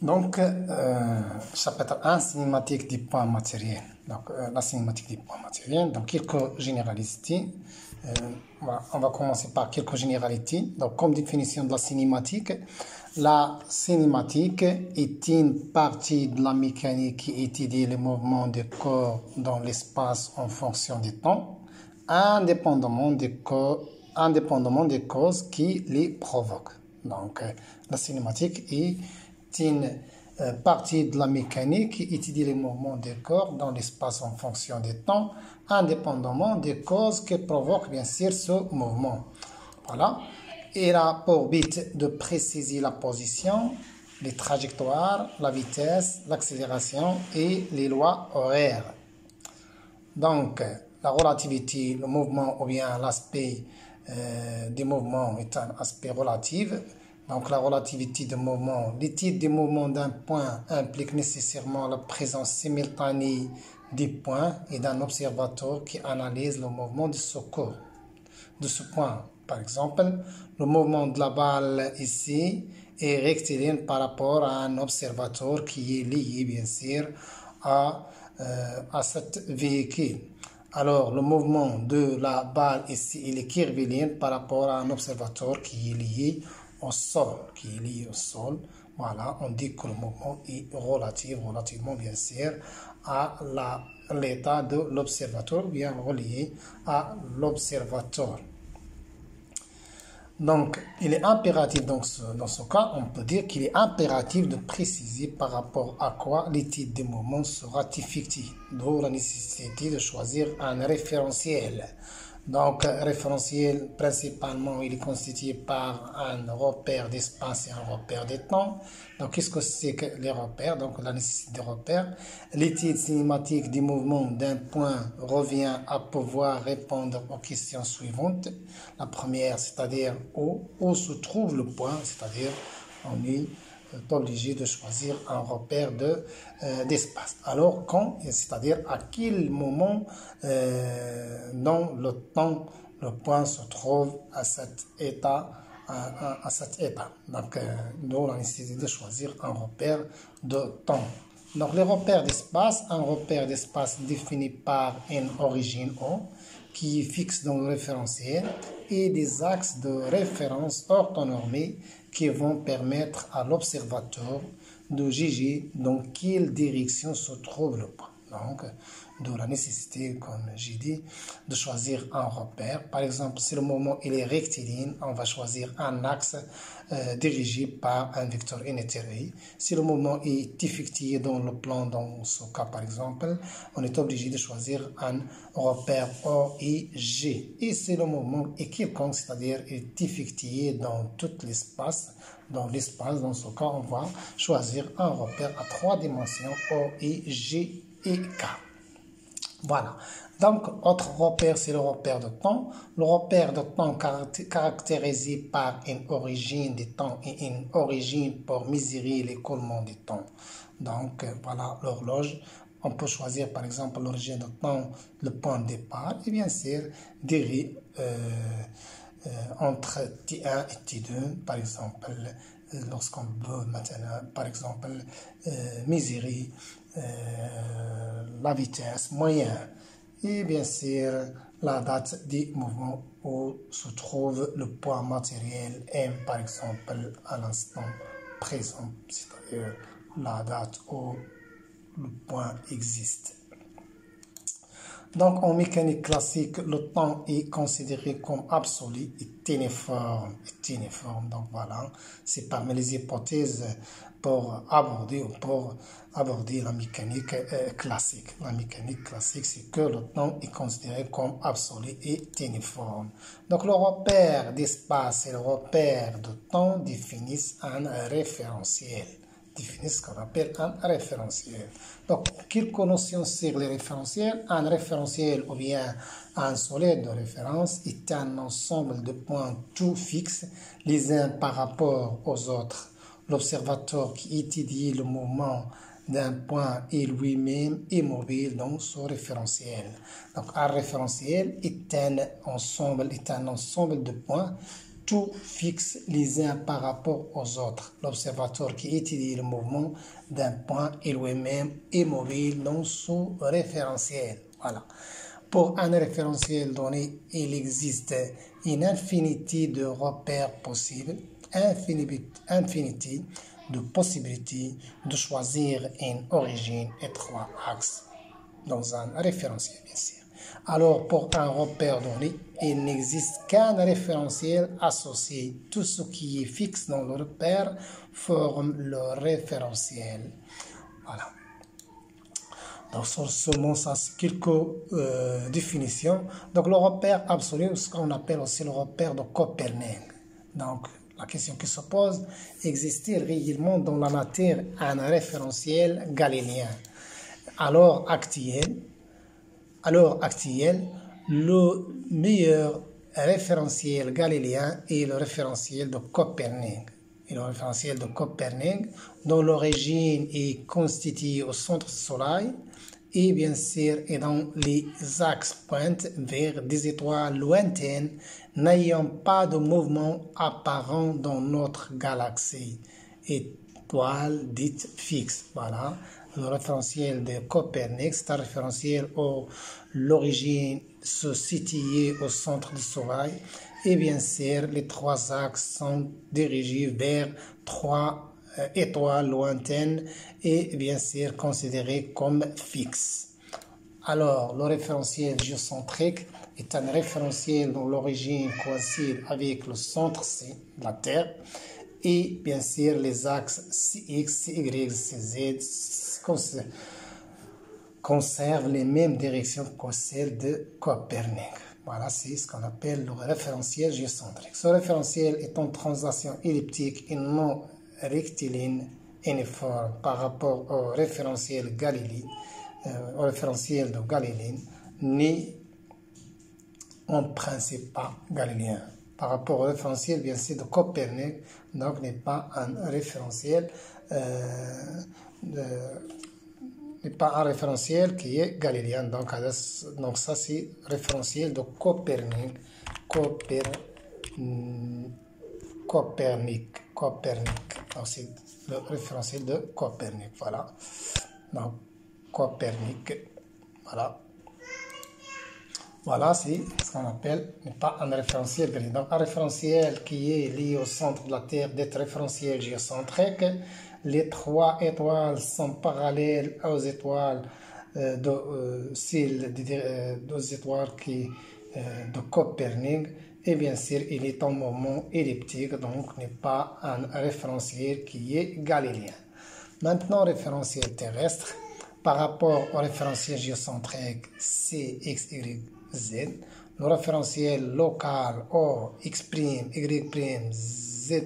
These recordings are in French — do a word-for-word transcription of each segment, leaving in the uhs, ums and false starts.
Donc, euh, chapitre un, cinématique des points matériels. Donc, euh, la cinématique des points matériels. Donc, quelques généralités. Euh, voilà, on va commencer par quelques généralités. Donc, comme définition de la cinématique, la cinématique est une partie de la mécanique qui étudie le mouvement des corps dans l'espace en fonction du temps, indépendamment des, co indépendamment des causes qui les provoquent. Donc, euh, la cinématique est une euh, partie de la mécanique qui étudie les mouvements des corps dans l'espace en fonction du temps, indépendamment des causes qui provoquent bien sûr ce mouvement. Voilà. Il a pour but de préciser la position, les trajectoires, la vitesse, l'accélération et les lois horaires. Donc, la relativité, le mouvement ou bien l'aspect euh, du mouvement est un aspect relatif. Donc, la relativité du mouvement, l'étude du mouvement d'un point implique nécessairement la présence simultanée des points et d'un observateur qui analyse le mouvement de ce corps, de ce point. Par exemple, le mouvement de la balle ici est rectiligne par rapport à un observateur qui est lié, bien sûr, à, euh, à cet véhicule. Alors, le mouvement de la balle ici, il est curviligne par rapport à un observateur qui est lié au sol, qui est lié au sol. Voilà, on dit que le mouvement est relatif, relativement bien sûr, à l'état de l'observateur, bien relié à l'observateur. Donc, il est impératif, donc, dans ce cas, on peut dire qu'il est impératif de préciser par rapport à quoi l'étude des mouvements sera effective, d'où la nécessité de choisir un référentiel. Donc, référentiel, principalement, il est constitué par un repère d'espace et un repère de temps. Donc, qu'est-ce que c'est que les repères? Donc, la nécessité de repères. L'étude cinématique du mouvement d'un point revient à pouvoir répondre aux questions suivantes. La première, c'est-à-dire où, où se trouve le point, c'est-à-dire on est obligé de choisir un repère de, euh, d'espace. Alors, quand, c'est-à-dire à quel moment euh, dans le temps le point se trouve à cet état, à, à, à cet état. Donc, euh, nous, la nécessité de choisir un repère de temps. Donc, les repères d'espace, un repère d'espace défini par une origine O qui est fixe dans le référentiel et des axes de référence orthonormés qui vont permettre à l'observateur de juger dans quelle direction se trouve le point. Donc, de la nécessité, comme j'ai dit, de choisir un repère. Par exemple, si le mouvement il est rectiligne, on va choisir un axe euh, dirigé par un vecteur unitaire. Si le mouvement est effectué dans le plan, dans ce cas par exemple, on est obligé de choisir un repère O et G. Et si le mouvement est quelconque, c'est-à-dire est effectué dans tout l'espace, dans l'espace, dans ce cas, on va choisir un repère à trois dimensions, O et G et K. Voilà. Donc, autre repère, c'est le repère de temps. Le repère de temps caractérisé par une origine du temps et une origine pour mesurer l'écoulement du temps. Donc, voilà l'horloge. On peut choisir, par exemple, l'origine de temps, le point de départ, et bien sûr, des euh, euh, entre T un et T deux, par exemple, lorsqu'on veut maintenant, par exemple, euh, mesurer euh, la vitesse moyenne et bien sûr la date du mouvement où se trouve le point matériel M, par exemple, à l'instant présent, c'est-à-dire la date où le point existe. Donc, en mécanique classique, le temps est considéré comme absolu et uniforme. Et uniforme. Donc, voilà, c'est parmi les hypothèses pour aborder ou pour aborder la mécanique euh, classique. La mécanique classique, c'est que le temps est considéré comme absolu et uniforme. Donc, le repère d'espace et le repère de temps définissent un référentiel. Définissent ce qu'on appelle un référentiel. Donc, quelques notions sur les référentiels. Un référentiel ou bien un solide de référence est un ensemble de points tout fixes, les uns par rapport aux autres. L'observateur qui étudie le mouvement d'un point est lui-même immobile dans son référentiel. Donc, un référentiel est un ensemble, est un ensemble de points tout fixe les uns par rapport aux autres. L'observateur qui étudie le mouvement d'un point est lui-même immobile dans son référentiel. Voilà. Pour un référentiel donné, il existe une infinité de repères possibles, infinité de possibilités de choisir une origine et trois axes dans un référentiel, bien sûr. Alors, pour un repère donné, il n'existe qu'un référentiel associé. Tout ce qui est fixe dans le repère forme le référentiel. Voilà. Donc, seulement ça, c'est quelques euh, définitions. Donc, le repère absolu, ce qu'on appelle aussi le repère de Copernic. Donc, la question qui se pose, existe-t-il réellement dans la matière un référentiel galiléen? Alors, actuel, alors actuel, le meilleur référentiel galiléen est le référentiel de Copernic. Et le référentiel de Copernic, dont l'origine est constituée au centre du Soleil, et bien sûr est dans les axes pointent vers des étoiles lointaines n'ayant pas de mouvement apparent dans notre galaxie. Étoiles dites fixes. Voilà. Le référentiel de Copernic, c'est un référentiel où l'origine se situe au centre du Soleil. Et bien sûr, les trois axes sont dirigés vers trois euh, étoiles lointaines et bien sûr considérés comme fixes. Alors, le référentiel géocentrique est un référentiel dont l'origine coïncide avec le centre C de la Terre et bien sûr les axes C X, C Y, C Z conservent les mêmes directions que celles de Copernic. Voilà, c'est ce qu'on appelle le référentiel géocentrique. Ce référentiel est en translation elliptique et non rectiligne uniforme par rapport au référentiel Galilée, euh, au référentiel de Galilée, ni en principe pas galiléen. Par rapport au référentiel, bien sûr, de Copernic, donc n'est pas un référentiel, euh, n'est pas un référentiel qui est galiléen. Donc, donc ça, c'est référentiel de Copernic. Coper, Copernic. Copernic. Donc, c'est le référentiel de Copernic. Voilà. Donc, Copernic. Voilà. Voilà, c'est ce qu'on appelle, n'est pas un référentiel galiléen. Donc, un référentiel qui est lié au centre de la Terre, d'être référentiel géocentrique. Les trois étoiles sont parallèles aux étoiles euh, de, euh, celles de, euh, deux étoiles qui, euh, de Copernic. Et bien sûr, il est en mouvement elliptique, donc n'est pas un référentiel qui est galiléen. Maintenant, référentiel terrestre, par rapport au référentiel géocentrique C, X, Y, Z, le référentiel local O, X', Y', Z',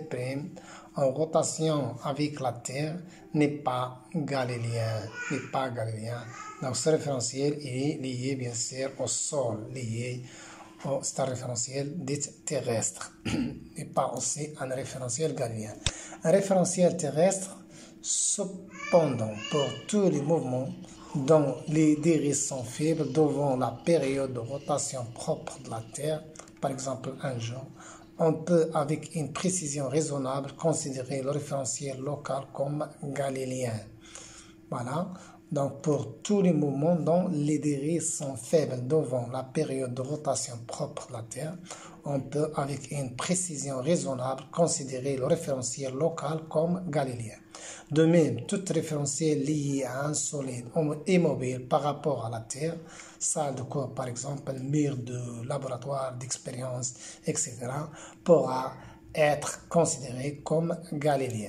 en rotation avec la Terre n'est pas galiléen, n'est pas galiléen. Donc ce référentiel est lié bien sûr au sol, lié au c'est un référentiel dit terrestre, et pas aussi un référentiel galiléen. Un référentiel terrestre, cependant, pour tous les mouvements dont les dérives sont faibles devant la période de rotation propre de la Terre, par exemple un jour, on peut avec une précision raisonnable considérer le référentiel local comme galiléen. Voilà. Donc pour tous les mouvements dont les dérives sont faibles devant la période de rotation propre de la Terre, on peut avec une précision raisonnable considérer le référentiel local comme galiléen. De même, tout référentiel lié à un solide immobile par rapport à la Terre, salle de cours par exemple, mur de laboratoire, d'expérience, et cetera, pourra être considéré comme galiléen.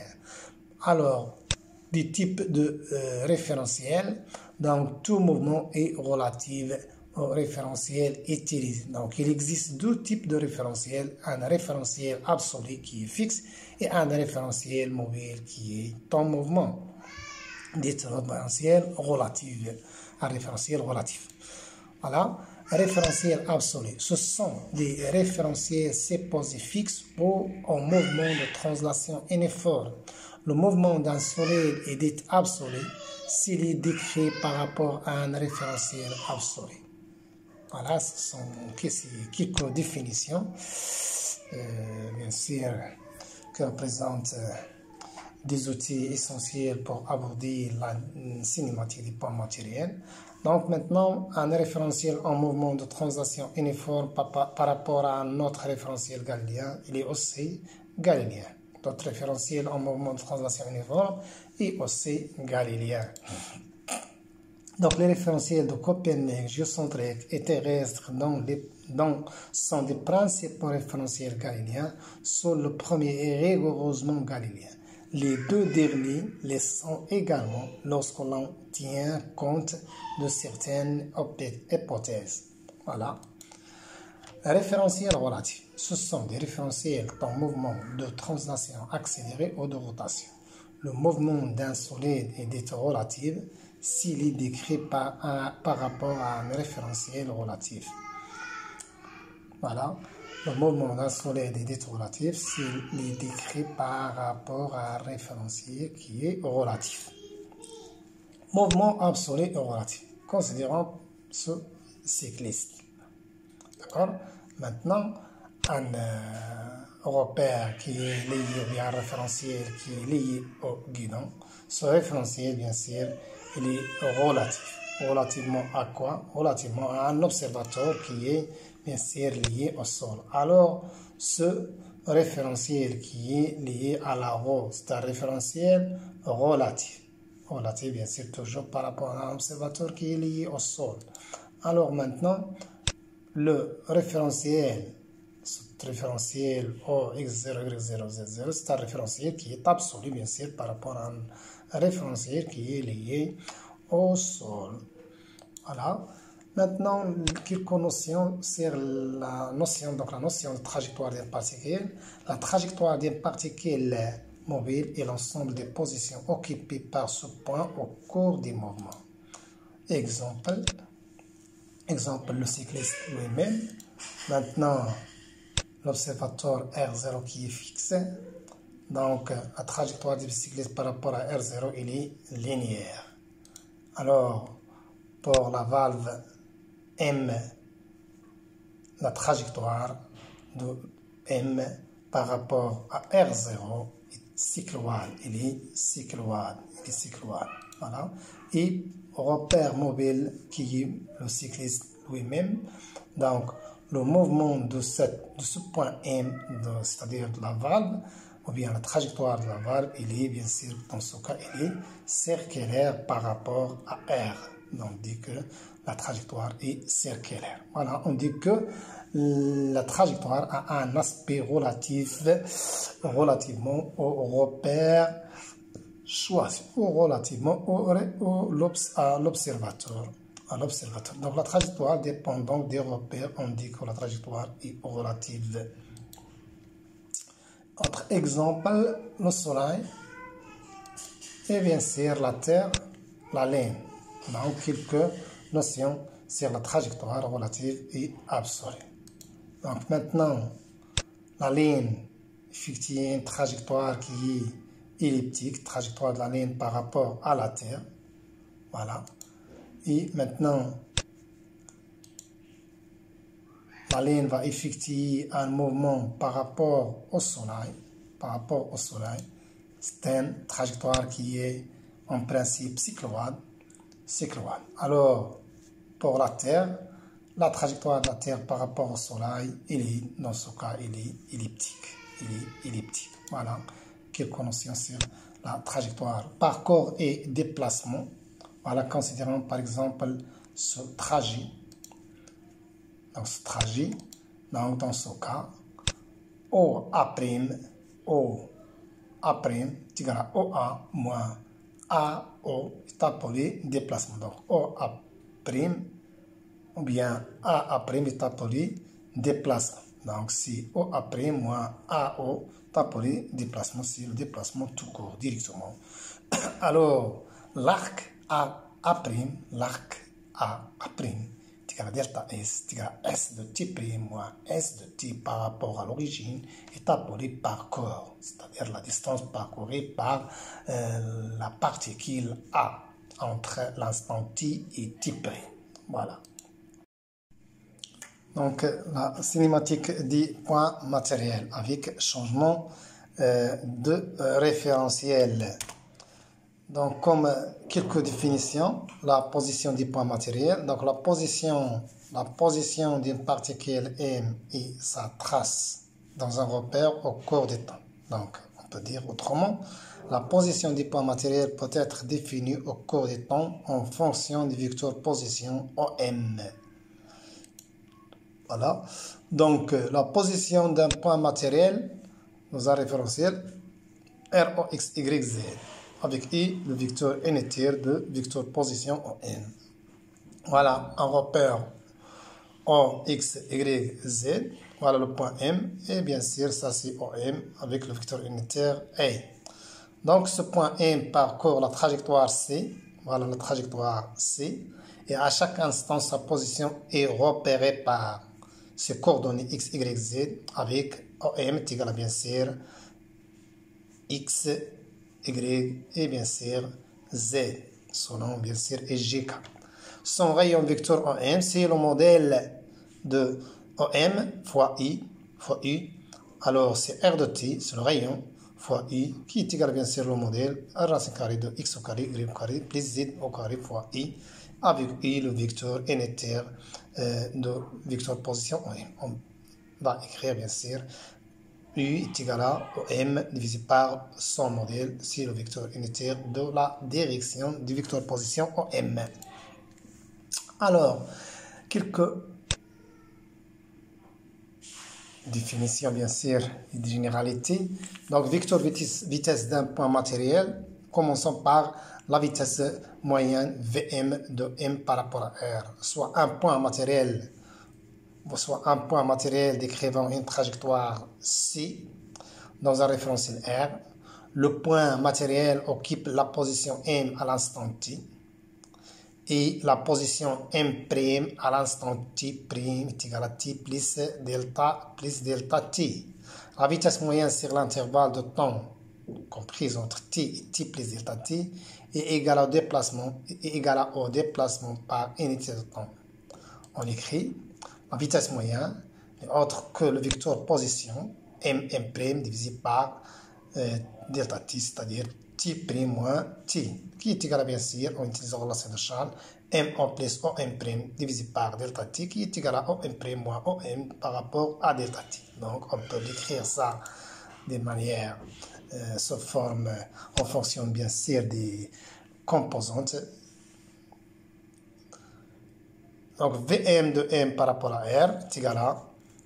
Alors, des types de euh, référentiels, donc tout mouvement est relatif au référentiel utilisé. Donc il existe deux types de référentiels, un référentiel absolu qui est fixe et un référentiel mobile qui est en mouvement. Dit référentiel relatif, un référentiel relatif. Voilà, référentiel absolu. Ce sont des référentiels supposés fixes ou en mouvement de translation uniforme. Le mouvement d'un solide est dit absolu s'il est décrit par rapport à un référentiel absolu. Voilà, ce sont quelques définitions. euh, bien sûr, qui représente euh, des outils essentiels pour aborder la cinématique des points matériels. Donc maintenant, un référentiel en mouvement de translation uniforme par, par, par rapport à un autre référentiel galiléen, il est aussi galiléen. D'autres référentiels en mouvement de translation uniforme est aussi galiléen. Donc les référentiels de Copernic, géocentriques et terrestres dont, les, dont sont des principaux référentiels galiléens sont le premier et rigoureusement galiléen. Les deux derniers les sont également lorsque l'on tient compte de certaines hypothèses. Voilà. Les référentiels relatifs, ce sont des référentiels en mouvement de translation accélérée ou de rotation. Le mouvement d'un solide est dit relatif s'il est décrit par, un, par rapport à un référentiel relatif. Voilà. Le mouvement d'un solide est dit relatif s'il est décrit par rapport à un référentiel qui est relatif. Mouvement absolu et relatif. Considérons ce cycliste. D'accord? Maintenant, un euh, repère qui est lié, ou bien un référentiel qui est lié au guidon. Ce référentiel, bien sûr, il est relatif. Relativement à quoi? Relativement à un observateur qui est, bien sûr, lié au sol. Alors, ce référentiel qui est lié à la roue, c'est un référentiel relatif. Relatif, bien sûr, toujours par rapport à un observateur qui est lié au sol. Alors maintenant, le référentiel, ce référentiel O x zéro y zéro z zéro, c'est un référentiel qui est absolu, bien sûr, par rapport à un référentiel qui est lié au sol. Voilà. Maintenant, quelques notions sur la notion, donc la notion de trajectoire d'une particule. La trajectoire d'une particule mobile est l'ensemble des positions occupées par ce point au cours du mouvement. Exemple, exemple le cycliste lui-même. Maintenant, l'observateur R zéro qui est fixé. Donc, la trajectoire du cycliste par rapport à R zéro, il est linéaire. Alors, pour la valve M, la trajectoire de M par rapport à R zéro est cycloïde. Il est cycloïde. Il est cycloïde. Voilà. Et repère mobile qui est le cycliste lui-même. Donc, le mouvement de, cette, de ce point M, c'est-à-dire de la valve, ou bien la trajectoire de la valve, il est bien sûr, dans ce cas, il est circulaire par rapport à R. Donc, on dit que la trajectoire est circulaire. Voilà, on dit que la trajectoire a un aspect relatif, relativement au repère choisi, ou relativement au, au, à l'observateur. À l'observateur. Donc, la trajectoire dépend donc des repères. On dit que la trajectoire est relative. Autre exemple, le soleil et bien sûr la terre, la ligne. Donc quelques notions sur la trajectoire relative et absolue. Donc maintenant, la ligne effectue une trajectoire qui est elliptique, trajectoire de la ligne par rapport à la terre. Voilà. Et maintenant, la ligne va effectuer un mouvement par rapport au soleil. Par rapport au soleil. C'est une trajectoire qui est en principe cycloïde. cycloïde. Alors, pour la Terre, la trajectoire de la Terre par rapport au soleil, il est, dans ce cas, il est elliptique. Il est elliptique. Voilà. Quelques notions sur la trajectoire. Parcours et déplacement. Voilà, considérons par exemple ce trajet. Donc, ce trajet, donc dans ce cas, O A', O A', égale à O A moins A O est appelé déplacement. Donc, O A', ou bien A A' est appelé déplacement. Donc, si O A' moins A O est appelé déplacement, c'est le déplacement tout court, directement. Alors, l'arc A A', l'arc A A', delta S, S de t prime moins S de t par rapport à l'origine est appelé parcours, c'est-à-dire la distance parcourue par euh, la particule A entre l'instant t et t prime. Voilà. Donc, la cinématique dit point matériel avec changement euh, de euh, référentiel. Donc, comme quelques définitions, la position du point matériel. Donc, la position, la position d'une particule M et sa trace dans un repère au cours du temps. Donc, on peut dire autrement, la position du point matériel peut être définie au cours du temps en fonction du vecteur position O M. Voilà. Donc, la position d'un point matériel dans un référentiel R O X Y Z avec I, le vecteur unitaire de vecteur position O N. Voilà, un repère O X Y Z. Voilà le point M. Et bien sûr, ça c'est O M avec le vecteur unitaire A. Donc, ce point M parcourt la trajectoire C. Voilà la trajectoire C. Et à chaque instant, sa position est repérée par ses coordonnées X, Y, Z avec O M est égal à bien sûr X, Y et bien sûr Z, selon bien sûr et J K. Son rayon vecteur O M, c'est le modèle de O M fois I fois U. Alors c'est R de T, c'est le rayon, fois I, qui est égal à bien sûr le modèle R racine carrée de X au carré, Y au carré, plus Z au carré fois I, avec I le vecteur unitaire euh, de vecteur position O M. On va écrire bien sûr U est égal à O M divisé par son modèle, c'est le vecteur unitaire de la direction du vecteur position O M. Alors, quelques définitions bien sûr et de généralité. Donc, vecteur vitesse, vitesse d'un point matériel, commençons par la vitesse moyenne V M de M par rapport à R, soit un point matériel soit un point matériel décrivant une trajectoire C dans un référentiel R. Le point matériel occupe la position M à l'instant T et la position M' à l'instant T' est égale à T plus delta plus delta T. La vitesse moyenne sur l'intervalle de temps comprise entre T et T plus delta T est égale au déplacement, est égale au déplacement par unité de temps. On écrit la vitesse moyenne n'est autre que le vecteur position M M' divisé par euh, delta T, c'est-à-dire T' moins T, qui est égal à bien sûr, en utilisant la relation de Charles, M O plus O M' divisé par delta T, qui est égal à O M' moins O M par rapport à delta T. Donc on peut écrire ça de manière, euh, sous forme, en fonction bien sûr des composantes. Donc, V M de M par rapport à R est égal à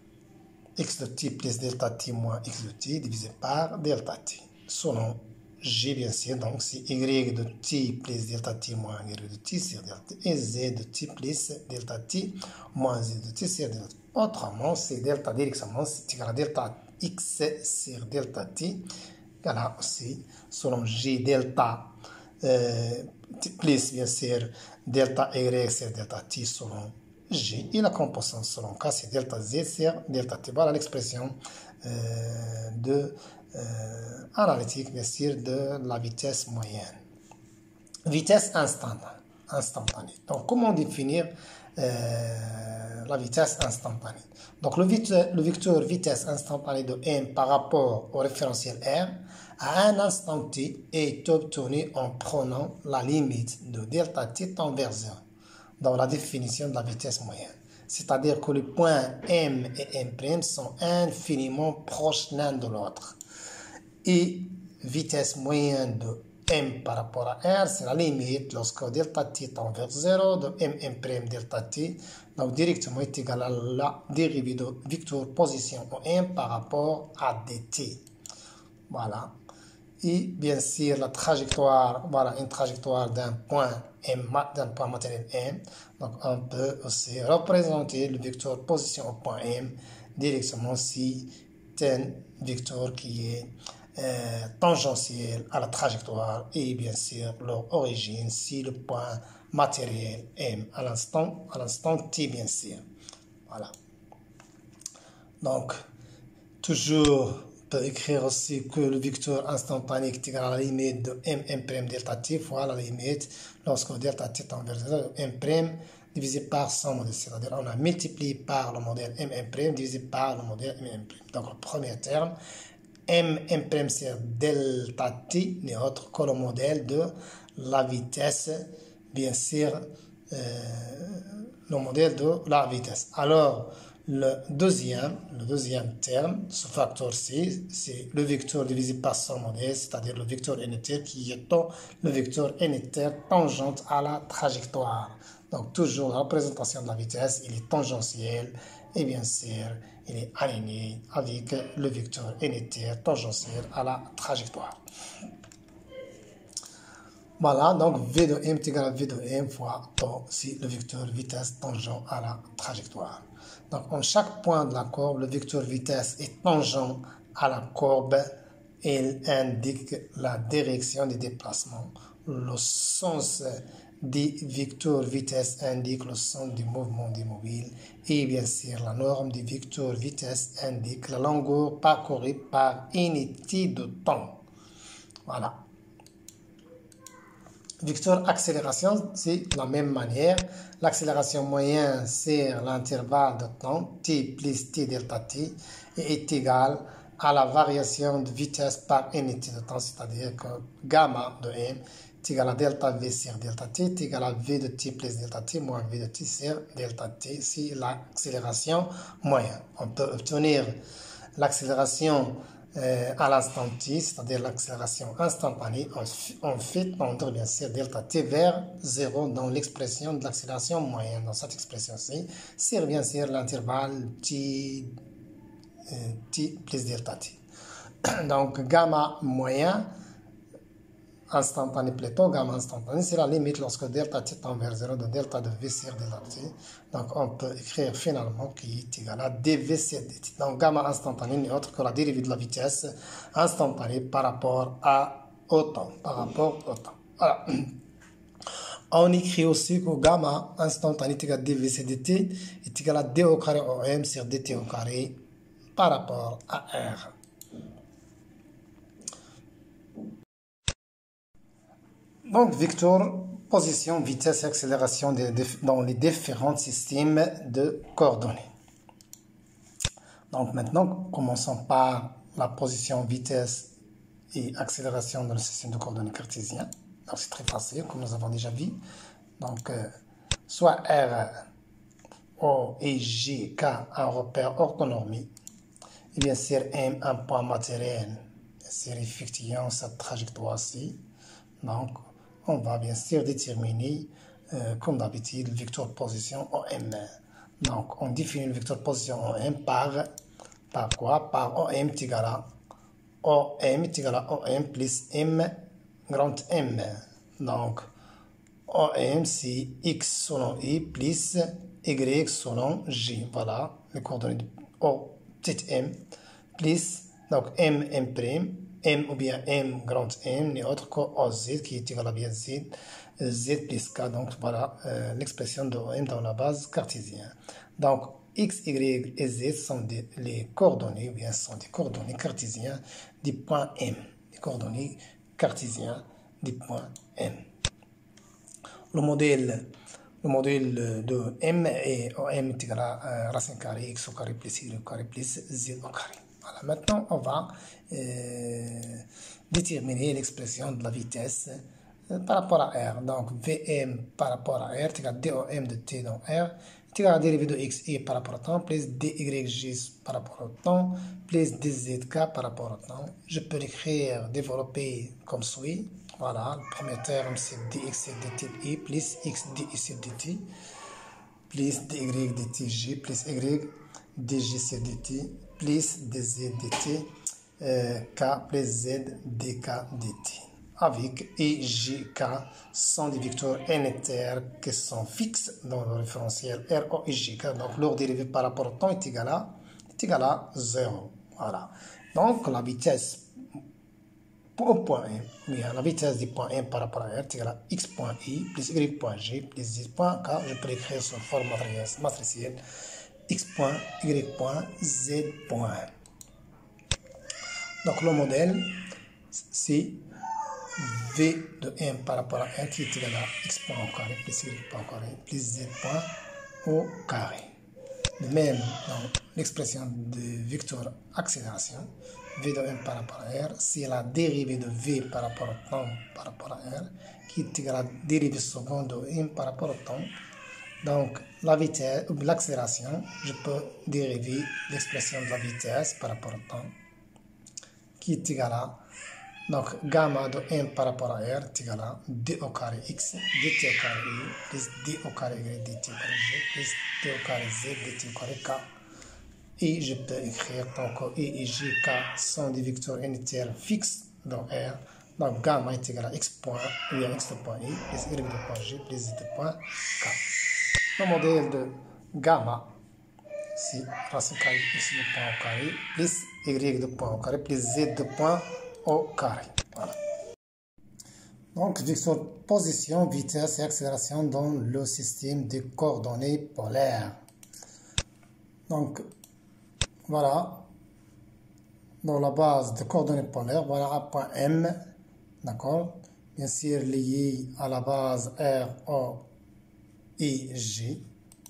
X de T plus delta T moins X de T divisé par delta T. Selon G, bien sûr, donc c'est Y de T plus delta T moins Y de T sur delta T et Z de T plus delta T moins Z de T sur delta T. Autrement, c'est delta directement, c'est égal à delta X sur delta T, égal à aussi, selon G, delta euh, plus bien sûr delta Y sur delta T selon G et la composante selon K c'est delta Z sur delta T. Voilà l'expression euh, de euh, analytique bien sûr de la vitesse moyenne. Vitesse instantanée. instantanée. Donc comment définir euh, la vitesse instantanée? Donc le, vit le vecteur vitesse instantanée de M par rapport au référentiel R à un instant T est obtenu en prenant la limite de delta T tend vers zéro dans la définition de la vitesse moyenne. C'est-à-dire que les points M et M' sont infiniment proches l'un de l'autre. Et vitesse moyenne de M par rapport à R, c'est la limite lorsque delta T tend vers zéro de M M' delta T, donc directement est égal à la dérivée de vecteur position O M par rapport à dt. Voilà. Et bien sûr, la trajectoire, voilà une trajectoire d'un point M, d'un point matériel M. Donc, on peut aussi représenter le vecteur position au point M directement si c'est un vecteur qui est euh, tangentiel à la trajectoire et bien sûr leur origine si le point matériel M à l'instant, à l'instant T bien sûr. Voilà. Donc, toujours peut écrire aussi que le vecteur instantané est égal à la limite de M M' delta T fois la limite lorsque delta T tend vers zéro M' divisé par son modèle. C'est-à-dire on a multiplié par le modèle M1' divisé par le modèle M1'. Donc le premier terme, M1' c'est delta t n'est autre que le modèle de la vitesse, bien sûr, euh, le modèle de la vitesse. Alors, le deuxième, le deuxième terme, ce facteur C, c'est le vecteur divisé par son modèle, c'est-à-dire le vecteur unitaire qui est le vecteur unitaire tangente à la trajectoire. Donc, toujours la représentation de la vitesse, il est tangentiel et bien sûr, il est aligné avec le vecteur unitaire tangentiel à la trajectoire. Voilà, donc V de M est égal à V de M fois tau, c'est le vecteur vitesse tangent à la trajectoire. Donc, en chaque point de la courbe, le vecteur vitesse est tangent à la courbe et il indique la direction des déplacements. Le sens des vecteurs vitesse indique le sens du mouvement des mobiles et bien sûr, la norme des vecteurs vitesse indique la longueur parcourue par unité de temps. Voilà. Vecteur accélération, c'est la même manière. L'accélération moyenne sur l'intervalle de temps t plus t delta t est égal à la variation de vitesse par unité de temps, c'est-à-dire que gamma de m est égal à delta v sur delta t est égal à v de t plus delta t moins v de t sur delta t. C'est l'accélération moyenne. On peut obtenir l'accélération Euh, à l'instant t, c'est-à-dire l'accélération instantanée, on, on fait tendre bien sûr delta t vers zéro dans l'expression de l'accélération moyenne. Dans cette expression-ci, c'est bien sûr l'intervalle t, euh, t plus delta t. Donc gamma moyen instantané plutôt, gamma instantané, c'est la limite lorsque delta t tend vers zéro de delta de v sur delta t. Donc on peut écrire finalement qui est égal à dv sur dt. Donc gamma instantané n'est autre que la dérivée de la vitesse instantanée par rapport à au temps. Par rapport au temps. Voilà. On écrit aussi que gamma instantané est égal à dv sur dt est égal à d au carré om sur dt au carré par rapport à r. Donc, vecteur, position, vitesse et accélération des, dans les différents systèmes de coordonnées. Donc, maintenant, commençons par la position, vitesse et accélération dans le système de coordonnées cartésien. Donc, c'est très facile, comme nous avons déjà vu. Donc, euh, soit R, O et G, K, un repère orthonormé. Et bien sûr, M, un point matériel. C'est effectuant cette trajectoire-ci. Donc, on va bien sûr déterminer, euh, comme d'habitude, le vecteur position O M. Donc, on définit le vecteur position O M par, par quoi? Par O M est égal à O M est égal à O M plus M grand M. Donc, O M c'est X selon I plus Y selon J. Voilà, les coordonnées de O petit m plus donc M M prime. M ou bien M grand M n'est autre que O Z qui est égal à bien Z, Z plus K. Donc voilà euh, l'expression de O M dans la base cartésienne. Donc X, Y et Z sont des, les coordonnées, ou bien sont des coordonnées cartésiennes du point M. Les coordonnées cartésiennes du point M. Le modèle, le modèle de M est O M est égal à euh, racine carrée X au carré plus Y au carré plus Z au carré. Voilà, maintenant on va euh, déterminer l'expression de la vitesse euh, par rapport à R. Donc V M par rapport à R est égal à D O M de T dans R est égal à la dérivée de X I par rapport au temps plus D Y G par rapport au temps plus D Z K par rapport au temps. Je peux l'écrire, développer comme suit. Voilà, le premier terme c'est dx sur dt I plus x di sur dt plus dy dt G plus y dg sur dt plus dz dt euh, k plus z dk dt. Avec I, J, K sont des vecteurs unitaires qui sont fixes dans le référentiel R, O et J. Donc leur dérivée par rapport au temps est égale à, est égale à zéro. Voilà. Donc la vitesse au point M, bien, la vitesse du point M par rapport à R est égale à x point I plus y point G plus z point K. Je peux l'écrire sous forme matricielle x point y point z point. Donc le modèle c'est V de M par rapport à R qui est égal à X point au carré plus Y point au carré plus Z point au carré. De même, dans l'expression de vecteur accélération, V de M par rapport à R, c'est la dérivée de V par rapport au temps par rapport à R, qui est égale à la dérivée seconde de M par rapport au temps. Donc, la vitesse, ou l'accélération, je peux dériver l'expression de la vitesse par rapport au temps, qui est égale à, donc, gamma de M par rapport à R est égal à d au carré x, dt au carré i, plus d au carré y, dt au carré g, plus d au carré z, dt au carré k. Et je peux écrire donc i et j, k sont des vecteurs unitaires fixes dans R. Donc, gamma est égal à x point, ou à x de point i, plus y de point g, plus z de point k. Le modèle de gamma, c'est racine carrée x de point au carré, plus y de point au carré, plus z de point au carré. Voilà. Donc, vecteur position, vitesse et accélération dans le système de coordonnées polaires. Donc, voilà. Dans la base de coordonnées polaires, voilà un point M, d'accord? Bien sûr, lié à la base R, O et G.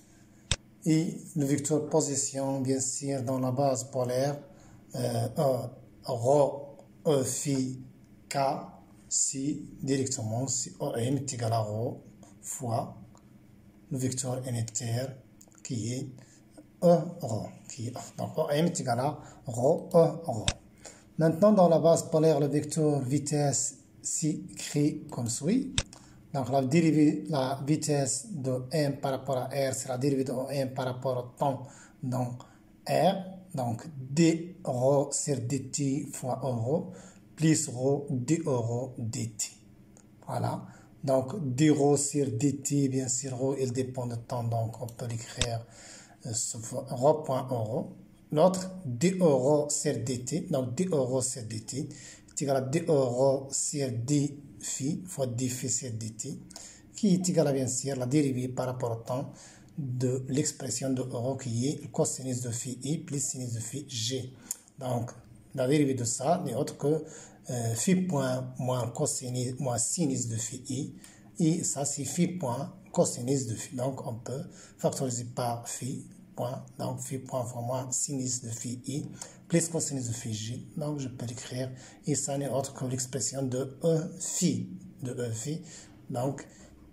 Et le vecteur position, bien sûr, dans la base polaire, euh, E, Rho, E phi K, si directement, si O M est égal à Rho fois le vecteur unitaire qui est E Rho. Qui est, donc O M est égal à Rho E Rho. Maintenant, dans la base polaire, le vecteur vitesse s'écrit comme suit. Donc la dérivée, la vitesse de M par rapport à R, c'est la dérivée de M par rapport au temps dans R. Donc d rho sur dt fois rho plus rho d rho dt. Voilà. Donc d rho sur dt, bien sûr, rho il dépend du temps, donc on peut l'écrire euh, rho point rho. L'autre d rho sur dt, donc d rho sur dt est égal à d rho sur d phi fois d phi sur dt, qui est égal à bien sûr la dérivée par rapport au temps de l'expression de rho qui est le cosinus de phi i plus sinus de phi g. Donc la dérivée de ça n'est autre que euh, phi point moins cosinus moins sinus de phi i, et ça c'est phi point cosinus de phi. Donc on peut factoriser par phi point, donc phi point fois moins sinus de phi i plus cosinus de phi g. Donc je peux l'écrire, et ça n'est autre que l'expression de E phi, de E phi. Donc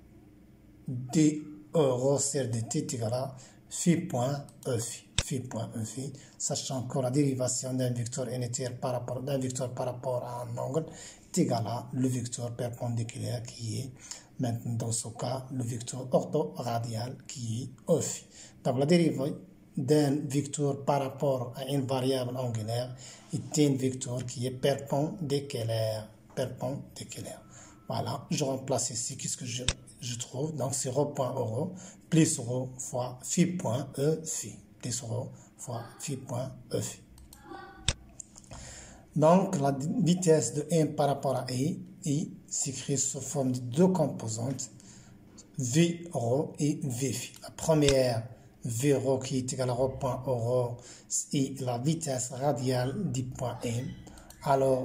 d rho sur dt est égal à phi point E phi, phi point E phi, sachant que la dérivation d'un vecteur unitaire par rapport d'un vecteur par rapport à un angle est égal à le vecteur perpendiculaire qui est maintenant dans ce cas le vecteur orthoradial qui est E phi. Donc la dérivée d'un vecteur par rapport à une variable angulaire est un vecteur qui est perpendiculaire, perpendiculaire. Voilà, je remplace ici, qu'est-ce que je, je trouve? Donc c'est rho point rho plus rho fois phi point E phi, plus rho fois phi point E phi. Donc la vitesse de M par rapport à I, I s'écrit sous forme de deux composantes, V rho et V phi. La première, V rho qui est égal à rho point rho, est la vitesse radiale du point M. Alors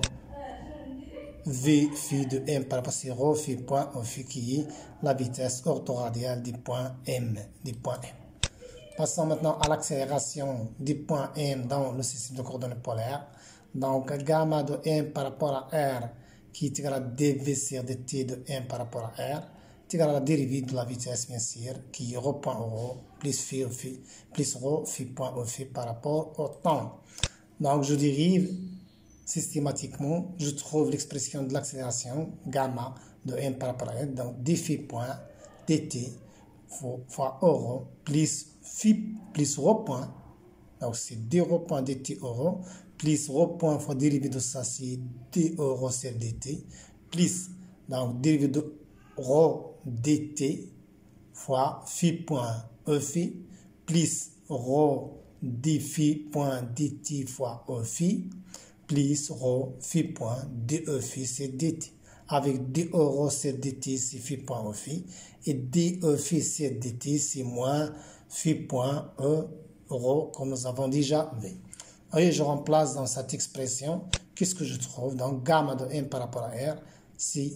V phi de M par rapport à rho phi point O phi qui est la vitesse orthoradiale du point M, du point M. Passons maintenant à l'accélération du point M dans le système de coordonnées polaires. Donc gamma de M par rapport à R qui est égal à dv sur dt de M par rapport à R est égal à la dérivée de la vitesse bien sûr qui est rho point rho plus phi, phi plus rho phi point O phi par rapport au temps. Donc je dérive systématiquement, je trouve l'expression de l'accélération gamma de M par rapport à R, donc d phi point dt fois rho plus phi plus rho point, donc c'est d rho point dt rho plus rho point fois dérivée de ça c'est d rho sur dt plus donc dérivée de rho dt fois phi point E phi plus rho d phi point dt fois E phi plus rho phi point de phi sur dt. Avec d rho sur dt c'est phi point E phi et de phi sur dt c'est moins phi point E rho comme nous avons déjà vu. Et je remplace dans cette expression, qu'est-ce que je trouve? Donc gamma de M par rapport à R, c'est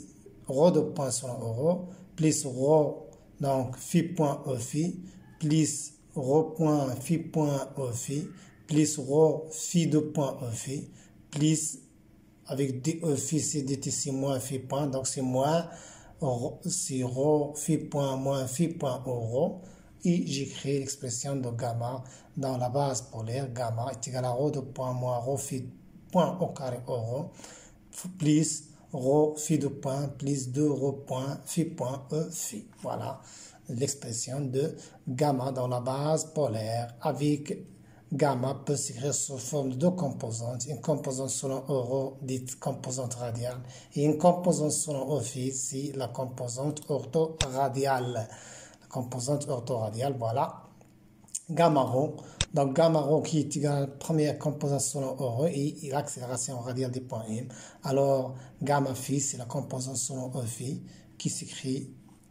rho de point selon euro, plus rho, donc phi point E phi, plus rho point phi point E phi, plus rho phi de point E phi, plus avec d E phi, c'est dt, c'est moins phi point, donc c'est moins, c'est rho phi point moins phi point euro, et j'écris l'expression de gamma dans la base polaire, gamma est égal à rho de point moins rho phi point au carré euro, plus rho phi de point plus deux rho point phi point E phi. Voilà l'expression de gamma dans la base polaire. Avec gamma peut s'écrire sous forme de deux composantes. Une composante selon euro dite composante radiale et une composante selon E phi, c'est la composante orthoradiale. La composante orthoradiale, voilà. Gamma rho. Donc gamma rho qui est égal à la première composante selon euro et l'accélération radiale des points M. Alors gamma phi, c'est la composante selon E phi qui s'écrit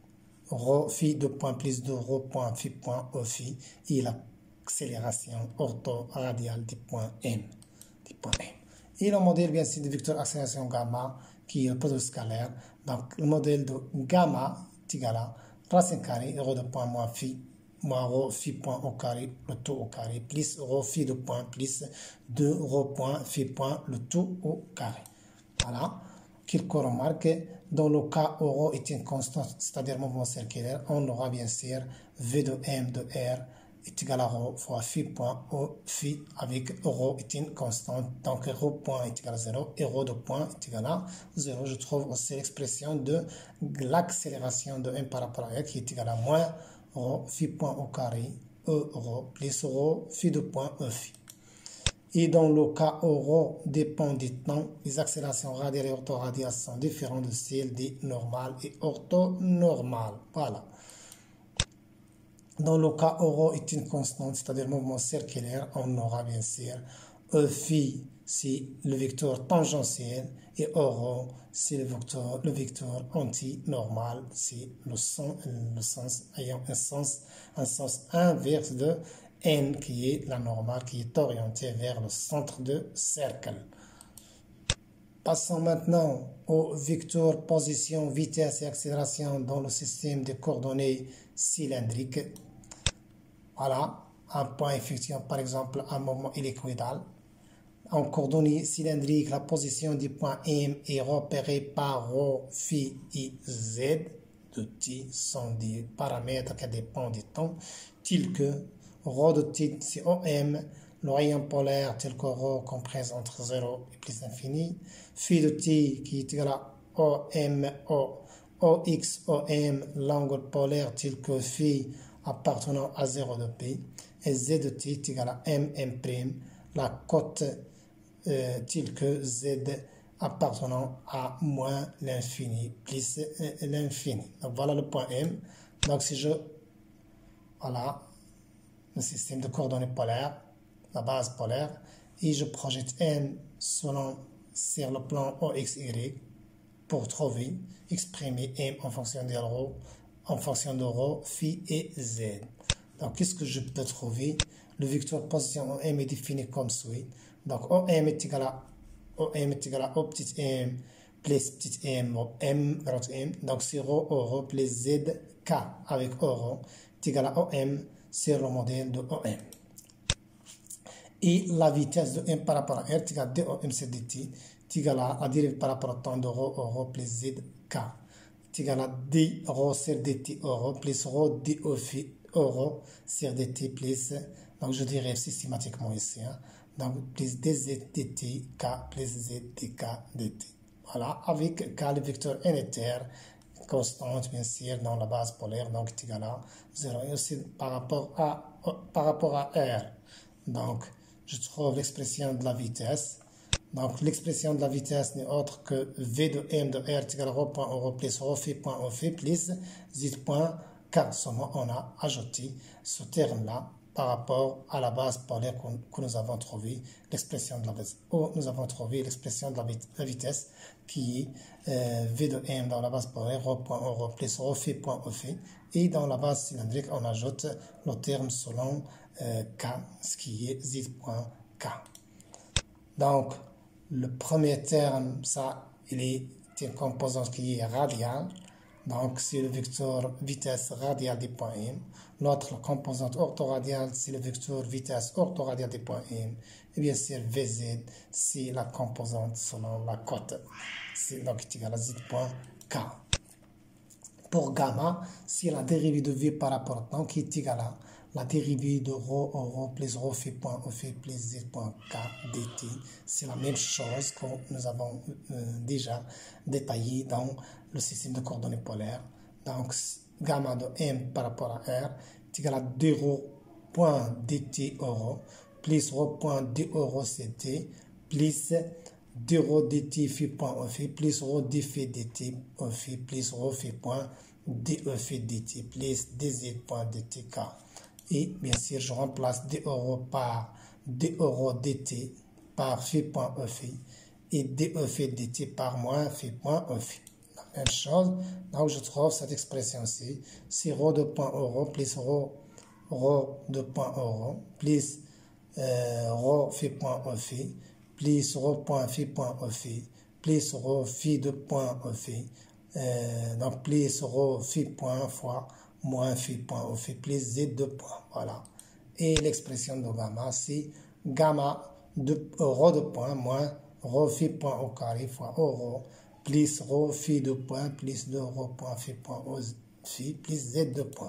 rho phi de point plus de rho point phi point E phi et l'accélération orthoradiale des points M. Des points M. Et le modèle bien sûr de vecteur accélération gamma qui est le produit scalaire. Donc le modèle de gamma est égal à racine carrée rho de point moins phi moins rho phi point au carré, le tout au carré, plus rho phi de point, plus deux rho point phi point, le tout au carré. Voilà. Quelques remarques. Dans le cas où rho est une constante, c'est-à-dire mouvement circulaire, on aura bien sûr V de M de R est égal à rho fois phi point O phi avec rho est une constante. Donc rho point est égal à zéro et rho de point est égal à zéro. Je trouve aussi l'expression de l'accélération de M par rapport à R qui est égal à moins rho phi point au carré E rho plus rho phi de point E phi. Et dans le cas où rho dépend du temps, les accélérations radiales et orthoradiales sont différentes de celles des normales et orthonormales. Voilà. Dans le cas où rho est une constante, c'est-à-dire mouvement circulaire, on aura bien sûr E phi, c'est le vecteur tangentiel, et rho, c'est le vecteur, le vecteur anti-normal, c'est le sens, le sens ayant un sens, un sens inverse de n, qui est la normale, qui est orientée vers le centre de cercle. Passons maintenant au vecteur position, vitesse et accélération dans le système de coordonnées cylindriques. Voilà, un point effectuant par exemple un mouvement hélicoïdal. En coordonnées cylindriques, la position du point M est repérée par rho, phi et z de t sont des paramètres qui dépendent du temps, tels que rho de t, c'est O M, le rayon polaire tel que rho comprise entre zéro et plus infini, phi de t qui est égal à O M O, O X O M, l'angle polaire tel que phi appartenant à zéro de p, et z de t est égal à M M', la cote euh, telle que z appartenant à moins l'infini plus euh, l'infini. Donc voilà le point M. Donc si je, voilà, le système de coordonnées polaires, la base polaire, et je projette M selon sur le plan O X Y pour trouver, exprimer M en fonction de rho, en fonction de rho, phi et z. Donc qu'est-ce que je peux trouver? Le vecteur position O M est défini comme suit. Donc O M est égal à O M est égal à O petit m plus petit m, M grand M. Donc c'est rho O rho plus z k avec O rho est égal à O M sur le modèle de O M. Et la vitesse de M par rapport à R est égal à d O M sur dt est égal à la dérivée par rapport au temps de rho O rho plus z k est égal à d rho sur dt O rho plus rho d O phi O rho sur dt plus, donc je dérive systématiquement ici, hein. Donc plus dz dt k plus z dk dt. Voilà, avec k le vecteur unitaire constante bien sûr dans la base polaire, donc est égal à zéro. Et aussi par rapport à, par rapport à R, donc je trouve l'expression de la vitesse. Donc l'expression de la vitesse n'est autre que V de M de R est égal à rho point O rho plus rho phi point O phi plus z point k. Seulement on a ajouté ce terme-là par rapport à la base polaire que nous avons trouvé, l'expression de la vitesse. Ou nous avons trouvé l'expression de la vitesse qui est euh, V de M dans la base polaire, rho point O rho plus rho phi point O phi. Et dans la base cylindrique, on ajoute le terme selon euh, K, ce qui est z point k. Donc, le premier terme, ça, il est une composante qui est radiale. Donc, c'est le vecteur vitesse radiale des points M. L'autre composante orthoradiale, c'est le vecteur vitesse orthoradiale des points M. Et bien sûr, V Z, c'est la composante selon la cote. C'est donc égal à Z point K. Pour gamma, c'est la dérivée de V par rapport au temps qui est égale à la dérivée de rho au rho plus rho phi point O phi plus Z point K dt. C'est la même chose que nous avons euh, déjà détaillé dans le système de coordonnées polaires. Donc, gamma de M par rapport à R est égal à deux rho point dt au rho plus rho point d au rho ct plus deux rho dt phi point O phi plus rho d phi dt O phi plus rho phi point d E phi dt plus dz point dt k. Et bien sûr, je remplace d euro par d euro dt par phi point E phi et d E phi dt par moins phi point E phi. La même chose, donc je trouve cette expression-ci, c'est rho de point euro plus rho, rho de point euro plus euh, rho phi point E phi plus rho point phi point E phi plus rho phi de point E phi, euh, donc plus rho phi point fois moins phi point O phi plus Z de point. Voilà. Et l'expression de gamma, c'est gamma de rho de point moins rho phi point au carré fois O rho plus rho phi de point plus deux rho point phi point O phi plus Z de point.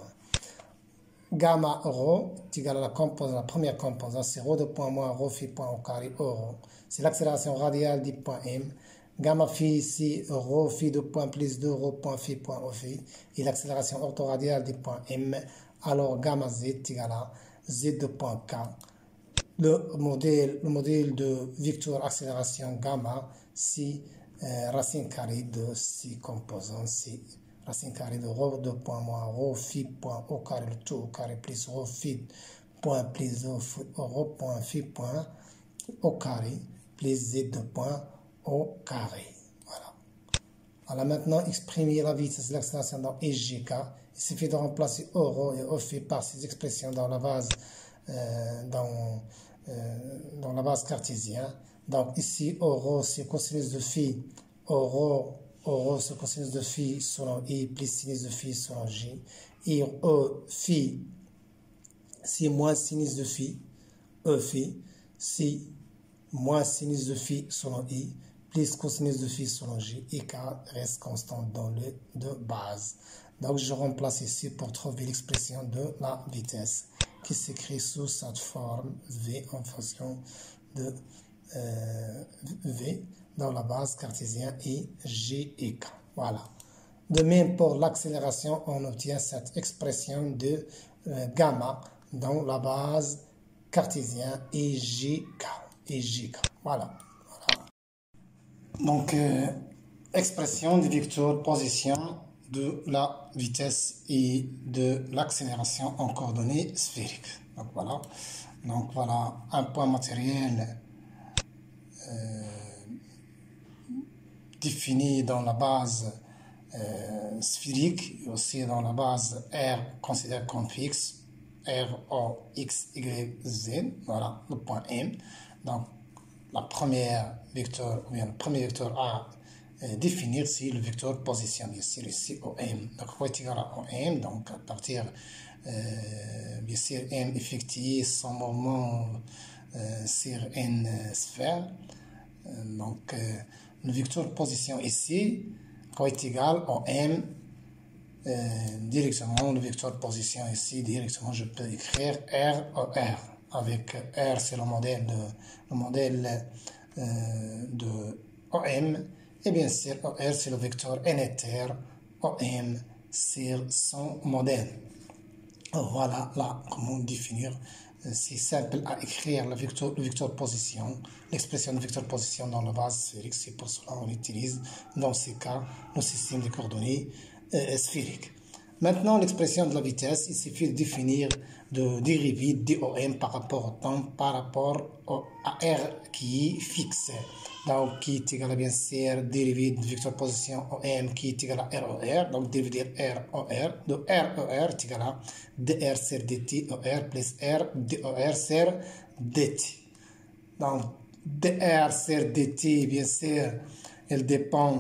Gamma rho est égal à la composante, la première composante, c'est rho de point moins rho phi point au carré O rho. C'est l'accélération radiale du point M. Gamma phi ici, rho phi de point plus deux rho point phi point O phi. Et l'accélération orthoradiale du point M. Alors gamma Z est égal à Z de point K. Le modèle, le modèle de vecteur accélération gamma, c'est euh, racine carrée de ces composants. C'est racine carrée de rho de point moins rho phi point au carré, le tout au carré plus rho phi point plus rho point phi point au carré plus Z de point au carré. Voilà. Voilà, maintenant, exprimer la vitesse de l'accélération dans I G K. Il suffit de remplacer O rho et O phi par ces expressions dans la base, euh, dans, euh, dans la base cartésienne. Donc, ici, O rho, c'est cosinus de phi. O rho, O rho, c'est cosinus de phi selon I plus sinus de phi selon J. Et O phi, c'est moins sinus de phi. E phi, c'est moins sinus de phi selon I plus cosinus de phi selon J, et K reste constant dans le de base. Donc je remplace ici pour trouver l'expression de la vitesse qui s'écrit sous cette forme V en fonction de euh, V dans la base cartésienne et G et K. Voilà. De même pour l'accélération, on obtient cette expression de euh, gamma dans la base cartésienne et G K. Et G K. Voilà. Donc, euh, expression du vecteur position de la vitesse et de l'accélération en coordonnées sphériques. Donc, voilà. Donc, voilà un point matériel euh, défini dans la base euh, sphérique et aussi dans la base R considérée comme fixe. R, O, X, Y, Z. Voilà, le point M. Donc, la première vecteur, ou bien le premier vecteur à euh, définir, c'est le vecteur position, ici, ici, O M. Donc, rho est égal à O M, donc à partir, euh, bien sûr, M effectué son mouvement euh, sur une euh, sphère. Euh, donc, euh, le vecteur position ici, rho est égal à O M, euh, directement, le vecteur position ici, directement, je peux écrire R, O, R. Avec R, c'est le modèle de, le modèle euh, de O M. Et bien sûr, O R, c'est le vecteur unitaire. O M, c'est son modèle. Voilà, là, comment définir. C'est simple à écrire le vecteur, le vecteur position, l'expression de vecteur position dans la base sphérique. C'est pour cela qu'on utilise, dans ces cas, le système de coordonnées euh, sphériques. Maintenant, l'expression de la vitesse, il suffit de définir, de dériver D O M par rapport au temps, par rapport au, à R qui est fixe. Donc, qui est égal à bien sûr dérivé de vecteur position O M qui est égal à R O R. Donc, dérivé de R O R. De R O R est égal à dr sur dt O R plus R D O R sur dt. Donc, dr sur dt, bien sûr, elle dépend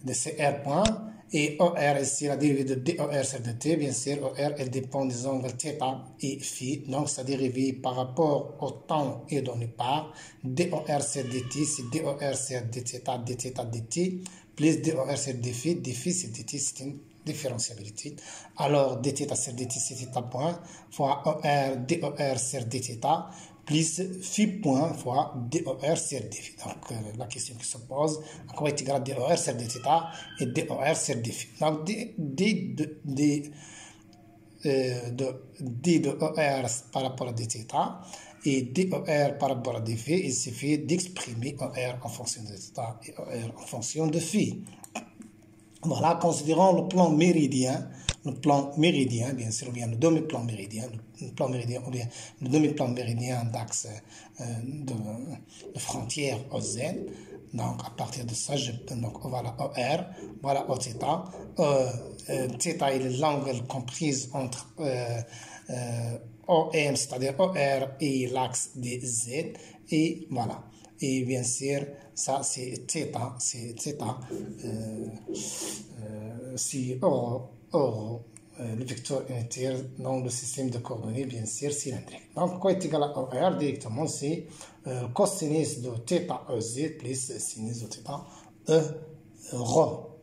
de C R point. Et O R ici, la dérivée de D O R sur dt, bien sûr, O R, elle dépend des angles θ et phi. Donc, sa dérivée par rapport au temps est donnée par D O R sur dt, c'est D O R sur dθ, dθ, dt, plus D O R sur dφ, dφ c'est dt, c'est une différentiabilité. Alors, dθ sur dt, c'est θ point, fois O R, D O R sur dθ, plus phi point fois D O R sur dφ. Donc, euh, la question qui se pose, à quoi est égal à D O R sur dθ et D O R sur dφ. Donc, D, D, de, D, euh, de, D de O R par rapport à dθ et D O R par rapport à dφ, il suffit d'exprimer O R en fonction de dθ et O R en fonction de phi. Voilà, considérons le plan méridien, le plan méridien, bien sûr, ou bien le demi-plan méridien, le plan méridien, ou bien le demi-plan méridien d'axe euh, de, de frontière O Z. Donc, à partir de ça, je peux, donc, voilà O R, voilà O θ. Euh, euh, θ est l'angle comprise entre euh, euh, O M, c'est-à-dire O R, et l'axe des Z, et voilà. Et bien sûr, ça c'est θ, c'est θ, euh, euh, si or, or euh, le vecteur unitaire dans le système de coordonnées, bien sûr, cylindrique. Donc, quoi est égal à O R directement, c'est euh, cosinus de θ E Z plus sinus de θ E rho.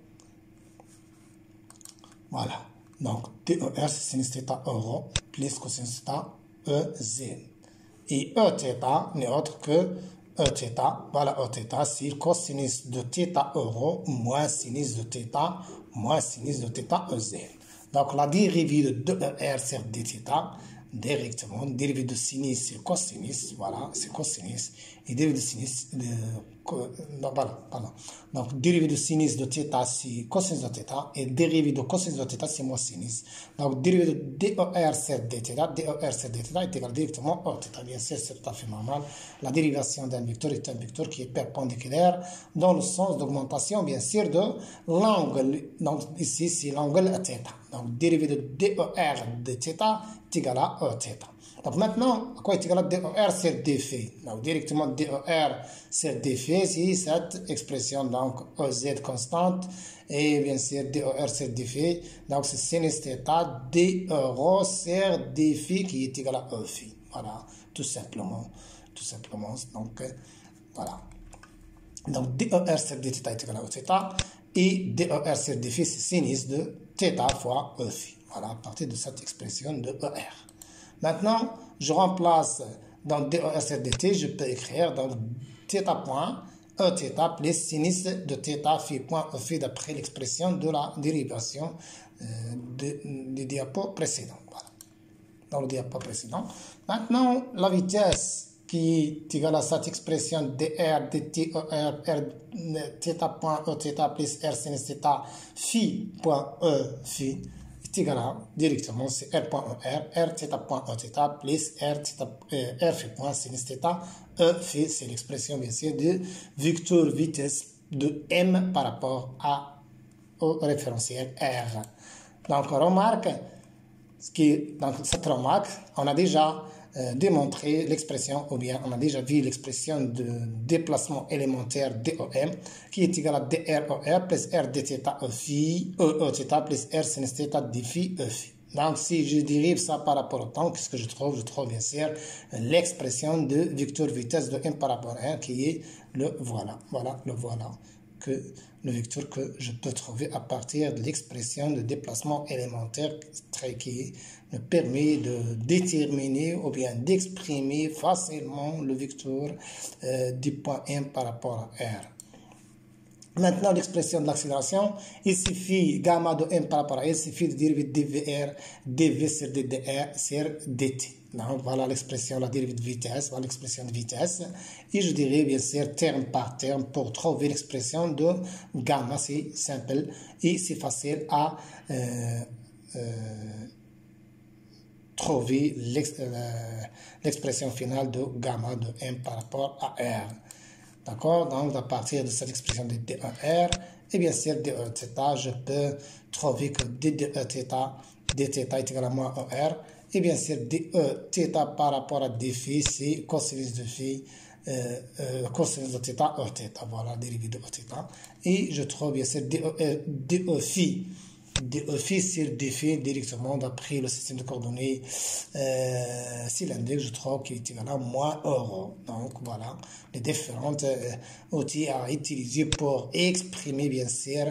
Voilà. Donc, D O R, c'est sinus θ E rho plus cosinus θ E Z. Et E θ n'est autre que E θ, voilà E θ, c'est cosinus de θ euro moins sinus de θ moins sinus de θ E Z. Donc la dérivée de deux E R sur dθ, directement, dérivée de sinus c'est cosinus, voilà, c'est cosinus, et dérivée de sinus, de, non, voilà, pardon. Donc dérivée de sinus de θ c'est cosinus de θ, et dérivée de cosinus de θ c'est moins sinus. Donc dérivée de D O R sur dθ, D O R sur dθ est égal directement à θ. Bien sûr, c'est tout à fait normal. La dérivation d'un vecteur est un vecteur qui est perpendiculaire dans le sens d'augmentation, bien sûr, de l'angle. Donc ici, c'est l'angle θ. Donc dérivée de D O R de θ est égal à E θ. Donc maintenant, à quoi est égal à D O R sur dφ? Donc directement D O R sur dφ, c'est cette expression, donc E Z constante, et bien sûr D O R sur dφ, donc c'est sinus θ d rho sur dφ qui est égal à E phi. Voilà, tout simplement, tout simplement, donc euh, voilà. Donc D O R sur dθ est égal à E θ, et D O R sur dφ, c'est sinus de θ fois E phi. Voilà, à partir de cette expression de E R. Maintenant, je remplace dans D O R sur dt, je peux écrire dans θ point E θ plus sinus de θ phi point E phi d'après l'expression de la dérivation euh, du diapo précédent. Voilà. Dans le diapo précédent. Maintenant, la vitesse qui est égale à cette expression dr dt E R, R θ point E θ plus R sinus θ phi point E phi est égal à, directement, c'est R point E R, R θ point E θ plus R, θ, euh, R phi point sinus θ E phi, c'est l'expression bien sûr de vecteur vitesse de M par rapport à, au référentiel R. Donc, remarque, ce qui, donc cette remarque, on a déjà euh, démontré l'expression, ou bien on a déjà vu l'expression de déplacement élémentaire D O M, qui est égal à dr O R plus R dθ E phi, E, E θ plus R sinus θ d phi E phi. Donc, si je dérive ça par rapport au temps, qu'est-ce que je trouve? Je trouve bien sûr l'expression de vecteur vitesse de M par rapport à R, qui est le voilà, voilà, le voilà. Que le vecteur que je peux trouver à partir de l'expression de déplacement élémentaire qui me permet de déterminer ou bien d'exprimer facilement le vecteur euh, du point M par rapport à R. Maintenant, l'expression de l'accélération, il suffit, gamma de M par rapport à R, il suffit de dériver dvr, dv sur ddr sur dt. Donc, voilà l'expression, la dérivée de vitesse, voilà l'expression de vitesse. Et je dirais bien sûr terme par terme pour trouver l'expression de gamma, c'est simple et c'est facile à euh, euh, trouver l'expression finale de gamma de M par rapport à R. D'accord? Donc, à partir de cette expression de d un R, et bien sûr, d un θ, je peux trouver que d deux θ, dθ est égal à moins E R, et bien sûr, d un θ par rapport à d phi, c'est cosinus de phi, euh, euh, cosinus de θ, E θ, voilà, dérivé de E θ. Et je trouve bien sûr D E phi. D E phi sur D phi directement d'après le système de coordonnées euh, cylindrique, je trouve qu'il est égal à moins euro. Donc voilà les différents euh, outils à utiliser pour exprimer bien sûr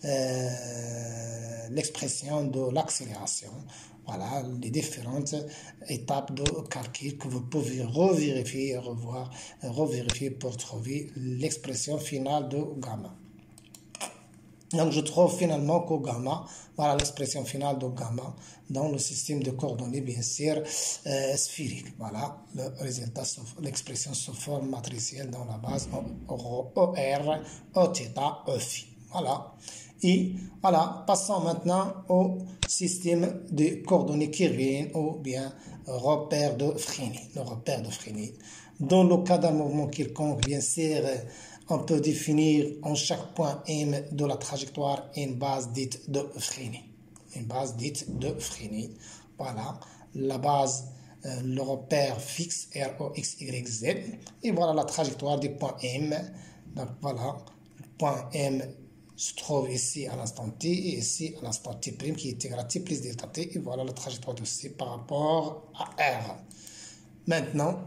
euh, l'expression de l'accélération. Voilà les différentes étapes de calcul que vous pouvez revérifier et revoir, revérifier pour trouver l'expression finale de gamma. Donc, je trouve finalement que gamma, voilà l'expression finale de gamma dans le système de coordonnées, bien sûr, euh, sphérique. Voilà le résultat, l'expression sous forme matricielle dans la base O R, E θ, E phi. Voilà. Et voilà, passons maintenant au système de coordonnées kirviennes ou bien repère de Fresnel. Le repère de Fresnel. Dans le cas d'un mouvement quelconque, bien sûr, on peut définir en chaque point M de la trajectoire une base dite de Fresnel. Une base dite de Fresnel. Voilà, la base, euh, le repère fixe R O X Y Z. Et voilà la trajectoire du point M. Donc voilà, le point M se trouve ici à l'instant T et ici à l'instant T' qui est égal à T plus delta T. Et voilà la trajectoire de C par rapport à R. Maintenant,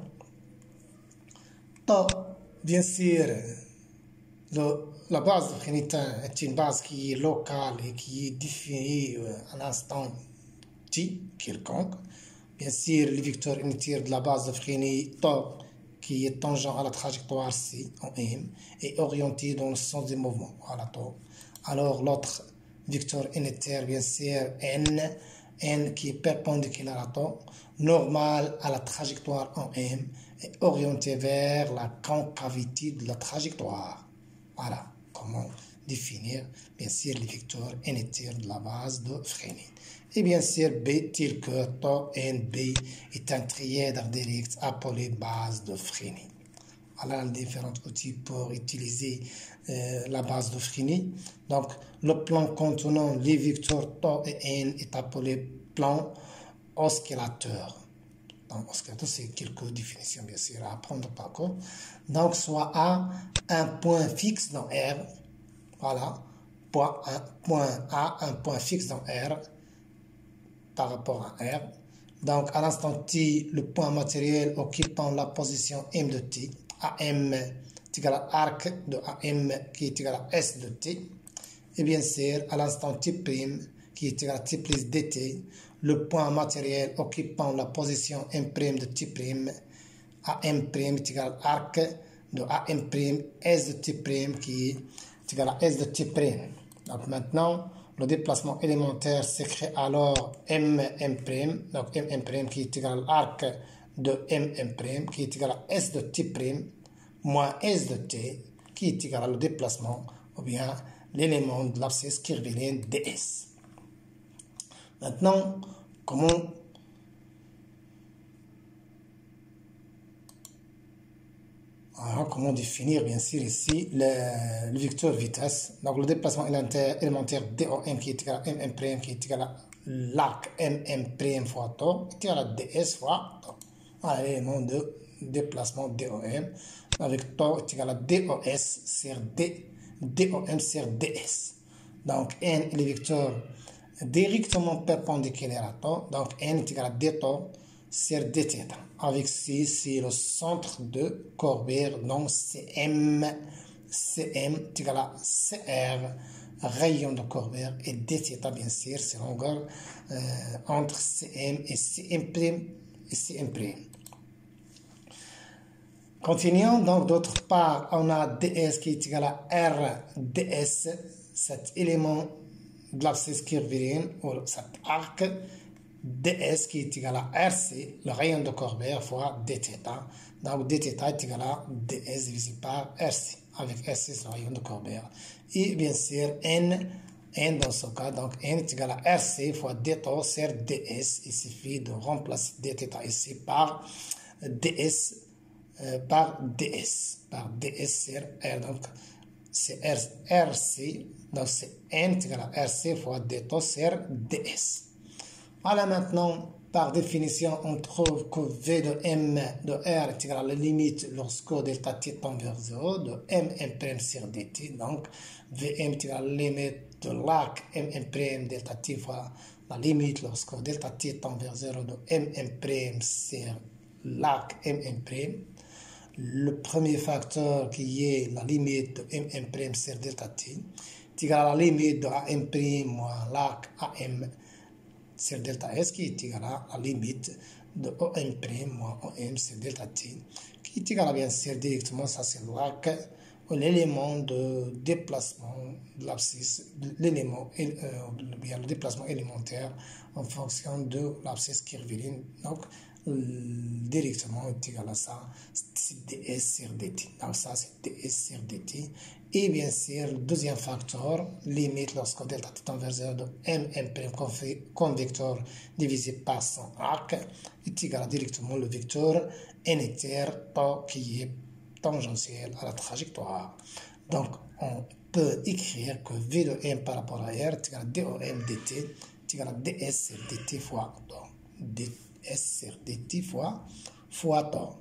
tau, bien sûr, Le, la base de Fresnel est une base qui est locale et qui est définie à l'instant T quelconque. Bien sûr, le vecteur unitaire de la base de Fresnel, tau, qui est tangent à la trajectoire C en M, est orienté dans le sens du mouvement. Voilà, tau. Alors, l'autre vecteur unitaire, bien sûr, N, N qui est perpendiculaire à tau, normal à la trajectoire en M, est orienté vers la concavité de la trajectoire. Voilà comment définir bien sûr les vecteurs unitaires de la base de Fresnel. Et bien sûr B tel que tau N B est un trièdre direct appelé base de Fresnel. Voilà les différents outils pour utiliser euh, la base de Fresnel. Donc le plan contenant les vecteurs tau et N est appelé plan oscillateur. Donc, c'est quelques définitions bien sûr à apprendre par contre. Donc, soit A, un point fixe dans R. Voilà. Point, un, point A, un point fixe dans R par rapport à R. Donc, à l'instant T, le point matériel occupant la position M de T. A M est égal à arc de A M qui est égal à S de T. Et bien sûr, à l'instant T' qui est égal à T plus dt, le point matériel occupant la position M' de T', A M' est égal à arc de A M' S de T' qui est égal à S de T'. Donc maintenant, le déplacement élémentaire s'écrit alors M M', donc M M' qui est égal à arc de M M' qui est égal à S de T' moins S de T qui est égal à le déplacement ou bien l'élément de l'abscisse curviligne ds. Maintenant, comment alors, comment définir bien sûr ici le, le vecteur vitesse. Donc le déplacement élémentaire dom qui est égal à mm' qui est égal à l'arc mm' fois tau est égal à ds fois tau. Voilà l'élément de déplacement dom avec tau est égal à dos sur d, dom sur ds. Donc n est le vecteur directement perpendiculaire à tau, donc n est égal à d tau sur dθ. Avec C, c'est le centre de courbure, donc Cm, Cm est égal à Cr, rayon de courbure, et dθ, bien sûr, c'est la longueur euh, entre Cm et Cm' et Cm'. Continuons, donc d'autre part, on a ds qui est égal à R ds, cet élément de l'abscisse curviligne, ou cet arc, ds qui est égal à rc, le rayon de courbure, fois dθ. Donc dθ est égal à ds divisé par rc. Avec rc, c'est le rayon de courbure. Et bien sûr, n, n dans ce cas, donc n est égal à rc fois d tau sur ds. Il suffit de remplacer dθ ici par ds, euh, par ds, par ds sur r. Donc c'est rc, donc c'est n est égal à rc fois d tau sur ds. Voilà maintenant Par définition, on trouve que V de M de R est égal à la limite lorsque delta t tend vers zéro de M M' sur dt. Donc, Vm est égal à la limite de l'arc M M' delta t fois la limite lorsque delta t tend vers zéro de M M' sur l'arc M M'. Le premier facteur qui est la limite de M M' sur delta t est égal à la limite de A M' moins l'arc A M sur delta S qui est égal à la limite de O M' moins O M sur delta t qui est égal à bien sûr directement, ça c'est l'arc, l'élément de déplacement de l'abscisse, l'élément, euh, bien le déplacement élémentaire en fonction de l'abscisse curviligne. Donc, directement est égal à ça, c'est ds sur dt. Donc ça c'est ds sur dt. Et bien sûr, le deuxième facteur, limite lorsque delta t tend vers zéro de M M' comme vecteur divisé par son arc est égal à directement le vecteur n éther tau qui est tangentiel à la trajectoire. Donc on peut écrire que V de M par rapport à R est égal à dom dt est égal à ds sur dt fois tau. ds sur dt fois, fois tau.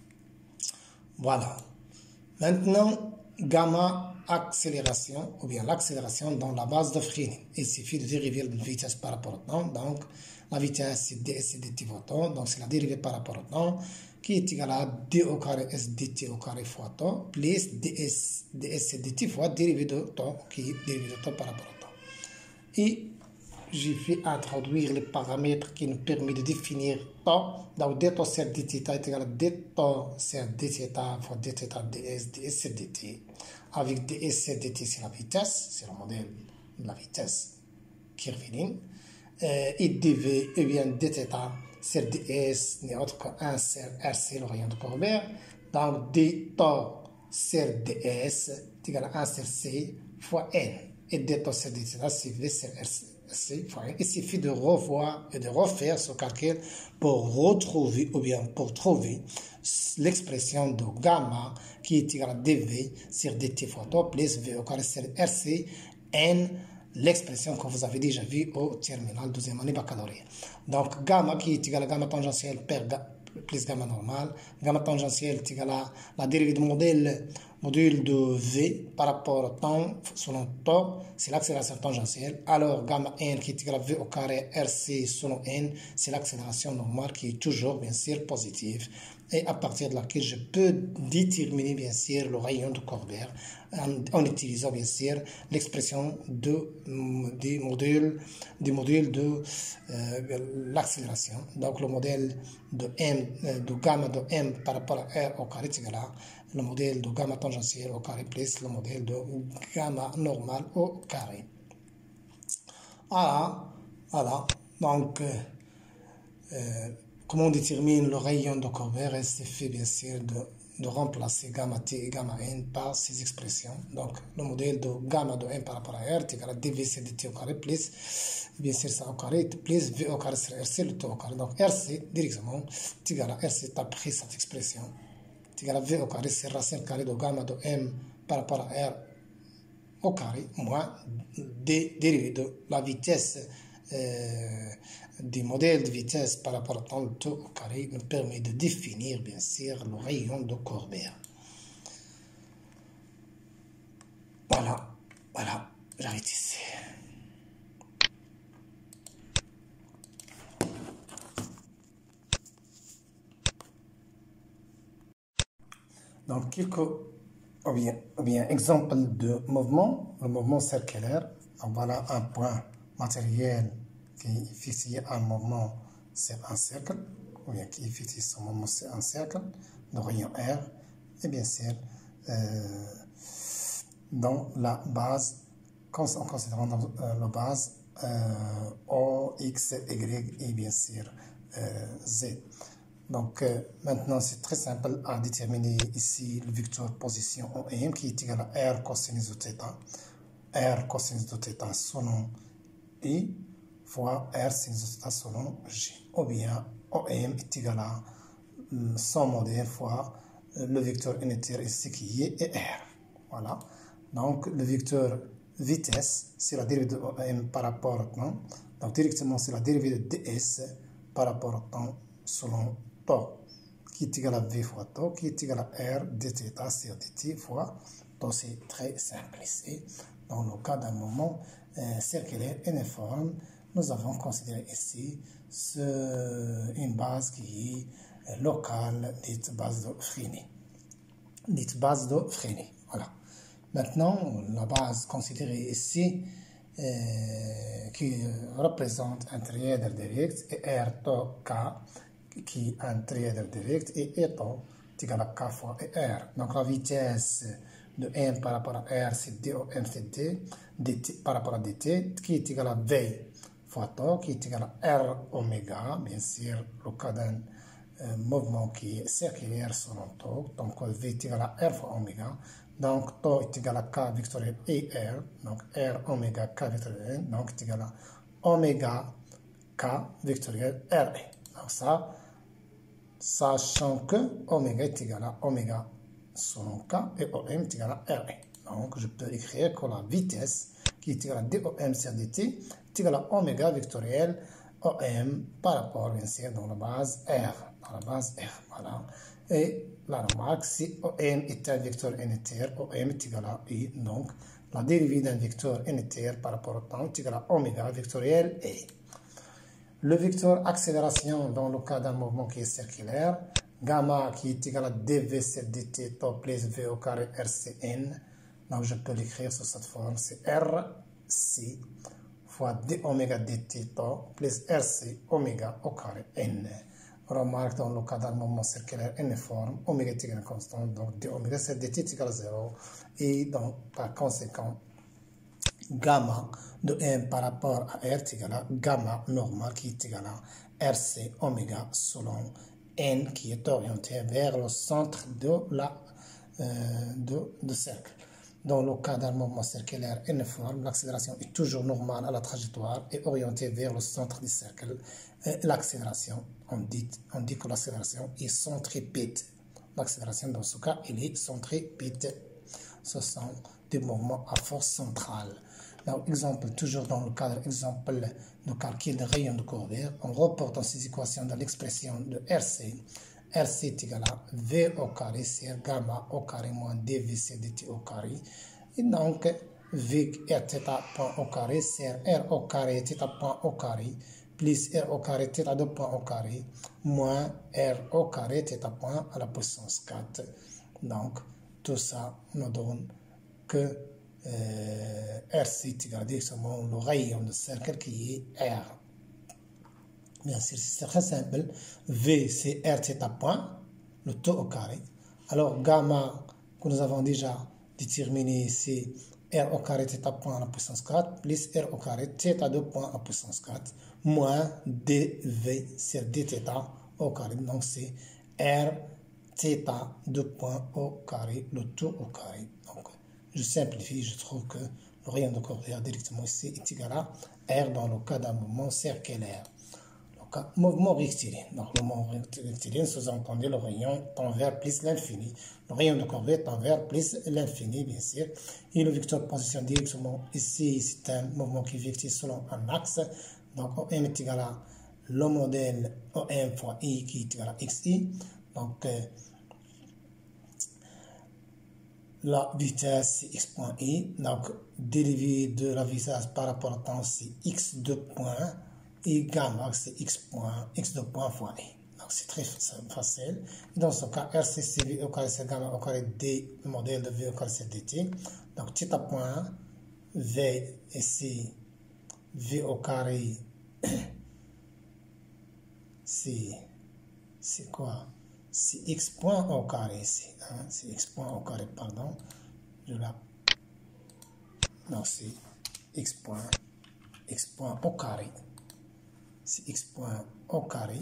Voilà. Maintenant, gamma accélération, ou bien l'accélération dans la base de Freining. Il suffit de dériver la vitesse par rapport au temps. Donc, la vitesse, c'est ds sur dt fois tau. Donc, c'est la dérivée par rapport au temps qui est égale à d au carré s dt au carré fois tau plus ds, ds sur dt fois dérivée de temps qui est dérivée de temps par rapport au temps. Et j'ai fait introduire les paramètres qui nous permettent de définir tau. Donc, d tau sur dθ est égal à d tau sur dθ fois dθ ds, ds sur dt. Avec ds sur dt, c'est la vitesse, c'est le modèle de la vitesse curviligne. Euh, et dv, et bien dθ sur ds n'est autre que un sur rc, le rayon de Colbert. Donc, d tau sur ds est égal à un sur c fois n. Et d tau sur dθ, c'est v sur rc. Il suffit de revoir et de refaire ce calcul pour retrouver ou bien pour trouver l'expression de gamma qui est égale à dv sur dt fois tau plus v au carré sur rc n, l'expression que vous avez déjà vue au terminal deuxième année baccalauréat. Donc gamma qui est égal à gamma tangentielle per plus gamma normale. Gamma tangentielle est égal à la dérivée du modèle module de V par rapport au temps selon tau, c'est l'accélération tangentielle. Alors gamma n qui est égal à V au carré rc selon n, c'est l'accélération normale qui est toujours bien sûr positive. Et à partir de laquelle je peux déterminer bien sûr le rayon de Colbert en, en utilisant bien sûr l'expression de, des modules, des modules de euh, l'accélération. Donc le modèle de m, de gamma de m par rapport à r au carré est égal à le modèle de gamma tangentielle au carré plus le modèle de gamma normal au carré. Voilà, voilà. Donc, euh, euh, comment on détermine le rayon de Colbert? C'est fait bien sûr de, de remplacer gamma t et gamma n par ces expressions. Donc, le modèle de gamma de m par rapport à r est égal à dv sur dt au carré plus, bien sûr ça au carré, plus v au carré sur rc, le tau au carré. Donc, rc directement est égal à rc, tu as pris cette expression. Égal à v au carré sur racine carrée de gamma de m par rapport à r au carré moins d dérivée de la vitesse euh, du modèle de vitesse par rapport au temps, le tau au carré nous permet de définir bien sûr le rayon de Colbert. Voilà, voilà, j'arrête ici. Donc, quelques ou bien, ou bien, exemples de mouvement, le mouvement circulaire. Donc, voilà un point matériel qui est fixé un mouvement sur un cercle, ou bien qui est fixé son mouvement sur un cercle de rayon R, et bien sûr, euh, dans la base, en considérant dans, euh, la base euh, O, X, Y et bien sûr euh, Z. Donc euh, maintenant c'est très simple à déterminer ici le vecteur position O M qui est égal à R cosinus de θ, R cosinus de θ selon I fois R sinus de θ selon J. Ou bien O M est égal à son modèle fois le vecteur unitaire ici qui est et R. Voilà. Donc le vecteur vitesse c'est la dérivée de O M par rapport au temps. Donc directement c'est la dérivée de ds par rapport au temps selon tau, qui est égal à V fois tau, qui est égal à R dθ sur dt fois tau. C'est très simple ici. Dans le cas d'un mouvement euh, circulaire uniforme, nous avons considéré ici ce, une base qui est locale, dite base de Freinet. Dite base de Freinet. Voilà. Maintenant, la base considérée ici, euh, qui représente un trièdre direct, et R tau K, qui est un trièdre direct, et E tau est égal à K fois E R. Donc la vitesse de M par rapport à R, c'est D O M c'est D, dt par rapport à dt, qui est égal à V fois tau, qui est égal à R oméga, bien sûr, le cas d'un euh, mouvement qui est circulaire selon tau, donc V est égal à R fois oméga, donc tau est égal à K vectoriel et R, donc R oméga K vectoriel, donc est égal à oméga K vectoriel R. Donc ça, sachant que oméga est égal à oméga selon K et O M est égal à R. Donc je peux écrire que la vitesse qui est égale à D O M sur dt est égale à oméga vectoriel O M par rapport bien sûr dans la base R. Dans la base R. Voilà. Et la remarque, si O M est un vecteur unitaire, O M est égal à I. Donc la dérivée d'un vecteur unitaire par rapport au temps est égale à oméga vectoriel E. Le vecteur accélération dans le cas d'un mouvement qui est circulaire, gamma qui est égal à dv sur dt tau plus v au carré rcn. Donc je peux l'écrire sous cette forme, c'est rc fois d oméga dt tau plus rc oméga au carré n. Remarque dans le cas d'un mouvement circulaire uniforme, oméga est égal à constante, donc d oméga sur dt est égal à zéro. Et donc par conséquent, gamma de M par rapport à R est égal à gamma normal qui est égal à rc oméga selon N qui est orienté vers le centre de la euh, de, de cercle. Dans le cas d'un mouvement circulaire uniforme, l'accélération est toujours normale à la trajectoire et orientée vers le centre du cercle. L'accélération, on dit, on dit que l'accélération est centripète. L'accélération dans ce cas, elle est centripète. Ce sont des mouvements à force centrale. Donc, exemple, toujours dans le cadre exemple de calcul de rayon de Corbière, on reporte dans ces équations dans l'expression de R C. R C est égal à V au carré sur gamma au carré moins dv sur dt au carré. Et donc, V R θ point au carré sur R au carré θ point au carré plus R au carré θ deux point au carré moins R au carré θ point à la puissance quatre. Donc, tout ça nous donne que euh, R C est égal à directement le rayon de cercle qui est R. Bien sûr, c'est très simple. V, c'est R θ point, le taux au carré. Alors, gamma, que nous avons déjà déterminé, c'est R au carré θ point à la puissance quatre, plus R au carré θ deux point à la puissance quatre, moins dv sur dθ au carré. Donc, c'est R θ deux point au carré, le taux au carré. Donc, je simplifie, je trouve que le rayon de Corbière directement ici est égal à R dans le cas d'un mouvement circulaire. Mouvement rectiligne. Donc, le mouvement rectiligne, sous-entendu, le rayon tend vers plus l'infini. Le rayon de Corbière tend vers plus l'infini, bien sûr. Et le vecteur position directement ici, c'est un mouvement qui vectise selon un axe. Donc, O M est égal à le modèle O M fois I qui est égal à xi. Donc, euh, la vitesse, c'est x point i. Donc, dérivée de la vitesse par rapport au temps, c'est x deux points. Et gamma, c'est x point, x deux points fois i. Donc, c'est très facile. Dans ce cas, R C c'est V au carré c'est gamma au carré D, le modèle de V au carré c'est dt. Donc, θ point, V ici, V au carré, c'est, c'est quoi? C'est x point au carré ici. Hein? C'est x point au carré, pardon. Je la... Donc, c'est x point, x point au carré. C'est x point au carré.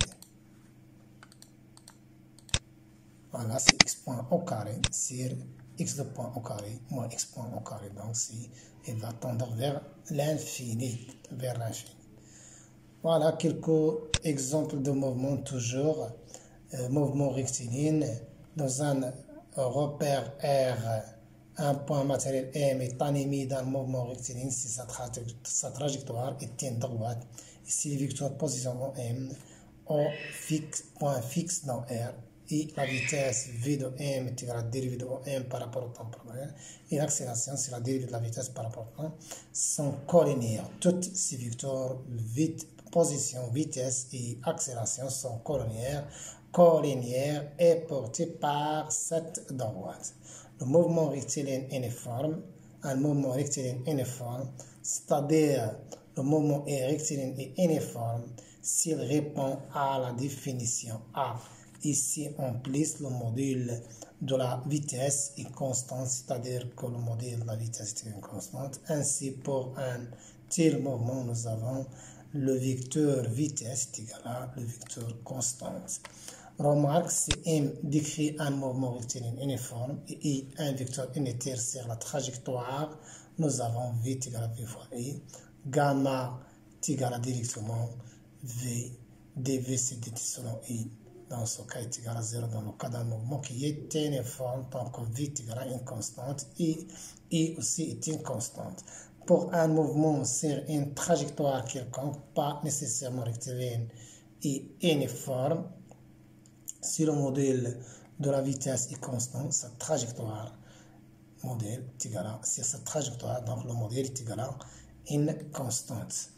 Voilà, c'est x point au carré sur x de point au carré moins x point au carré. Donc, il va tendre vers l'infini. Vers l'infini. Voilà quelques exemples de mouvements toujours. Euh, mouvement rectiligne. Dans un repère R, un point matériel M est animé dans le mouvement rectiligne si sa, tra sa trajectoire est une droite. Ici, les vecteurs position O M, O fixe, point fixe dans R, et la vitesse V de M est égale à la dérivée de O M par rapport au temps probable, et l'accélération, c'est la dérivée de la vitesse par rapport au temps, sont collinéaires. Toutes ces vecteurs, vite, position, vitesse et accélération sont collinéaires. Collinéaire est porté par cette droite. Le mouvement rectiligne uniforme, un mouvement rectiligne uniforme, c'est-à-dire le mouvement est rectiligne et uniforme s'il répond à la définition A. Ici, on place le module de la vitesse est constant, c'est-à-dire que le module de la vitesse est une constante. Ainsi, pour un tel mouvement, nous avons le vecteur vitesse est égal à le vecteur constante. Remarque, si M décrit un mouvement rectiligne uniforme et I un vecteur unitaire sur la trajectoire, nous avons V est égal à V fois I. Gamma est égal à directement V, dV c'est dt selon I. Dans ce cas, est égal à zéro dans le cas d'un mouvement qui est uniforme, tant que V est égal à une constante, I, I aussi est une constante. Pour un mouvement sur une trajectoire quelconque, pas nécessairement rectiligne et uniforme, si le modèle de la vitesse est constant, sa trajectoire modèle est égal à, c'est sa trajectoire, donc le modèle est égal à une constante.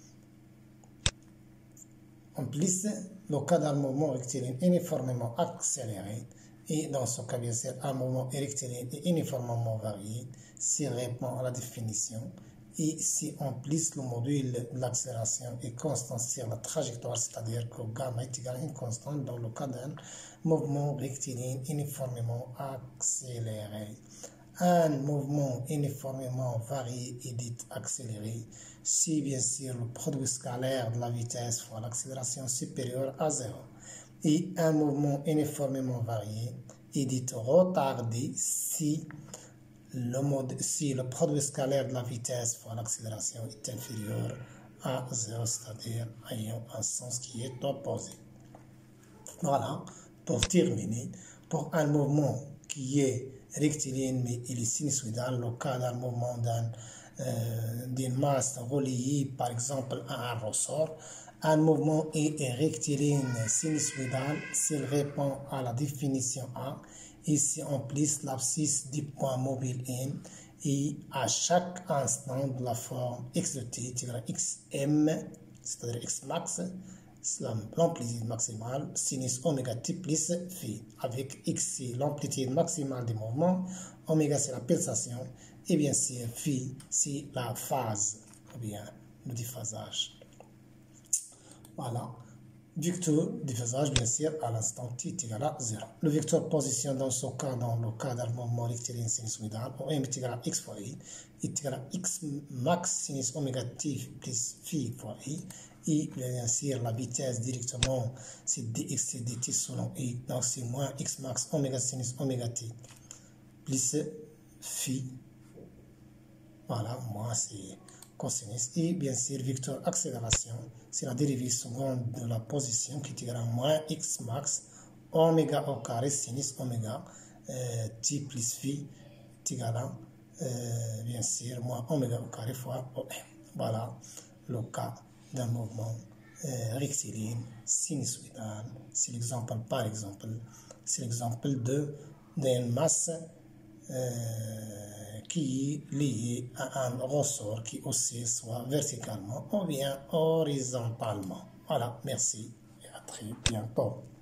En plus, le cas d'un mouvement rectiligne uniformément accéléré, et dans ce cas, bien sûr, un mouvement rectiligne est uniformément varié, s'il répond à la définition, et si en plus le module de l'accélération est constant sur la trajectoire, c'est-à-dire que gamma est égal à une constante dans le cas d'un mouvement rectiligne uniformément accéléré. Un mouvement uniformément varié est dit accéléré si bien sûr le produit scalaire de la vitesse fois l'accélération supérieure à zéro. Et un mouvement uniformément varié est dit retardé si le, mode, si le produit scalaire de la vitesse fois l'accélération est inférieur à zéro, c'est-à-dire ayant un sens qui est opposé. Voilà, pour terminer, pour un mouvement qui est rectiligne mais il est sinusoïdal, le cas d'un mouvement d'un, euh, d'une masse reliée par exemple à un ressort, un mouvement est rectiligne sinusoïdal s'il répond à la définition A. Ici on place l'abscisse du point mobile N et à chaque instant de la forme x de t est égal à xm, c'est-à-dire x max, l'amplitude maximale, sinus oméga t plus phi, avec x c'est l'amplitude maximale du mouvement, oméga c'est la pulsation, et bien sûr phi c'est la phase, ou bien le déphasage. Voilà. Vecteur déphasage, bien sûr, à l'instant t est égal à zéro. Le vecteur position dans ce cas, dans le cas d'un mouvement rectiligne sinusoïdal, O M est égal à x fois i, est égal à x max sinus oméga t plus phi fois i. Et bien sûr, la vitesse directement, c'est dx, c'est dt selon i. Donc, c'est moins x max oméga sinus oméga t plus phi. Voilà, moi, c'est cosinus. Et bien sûr, vecteur accélération, c'est la dérivée seconde de la position qui est égale à moins x max oméga au carré sinus oméga euh, t plus phi est égal à, euh, bien sûr, moins oméga au carré fois O M. Voilà le cas d'un mouvement euh, rectiligne sinusoïdal. C'est l'exemple, par exemple, c'est l'exemple de d'une masse euh, qui est liée à un ressort qui oscille soit verticalement ou bien horizontalement. Voilà, merci et à très bientôt.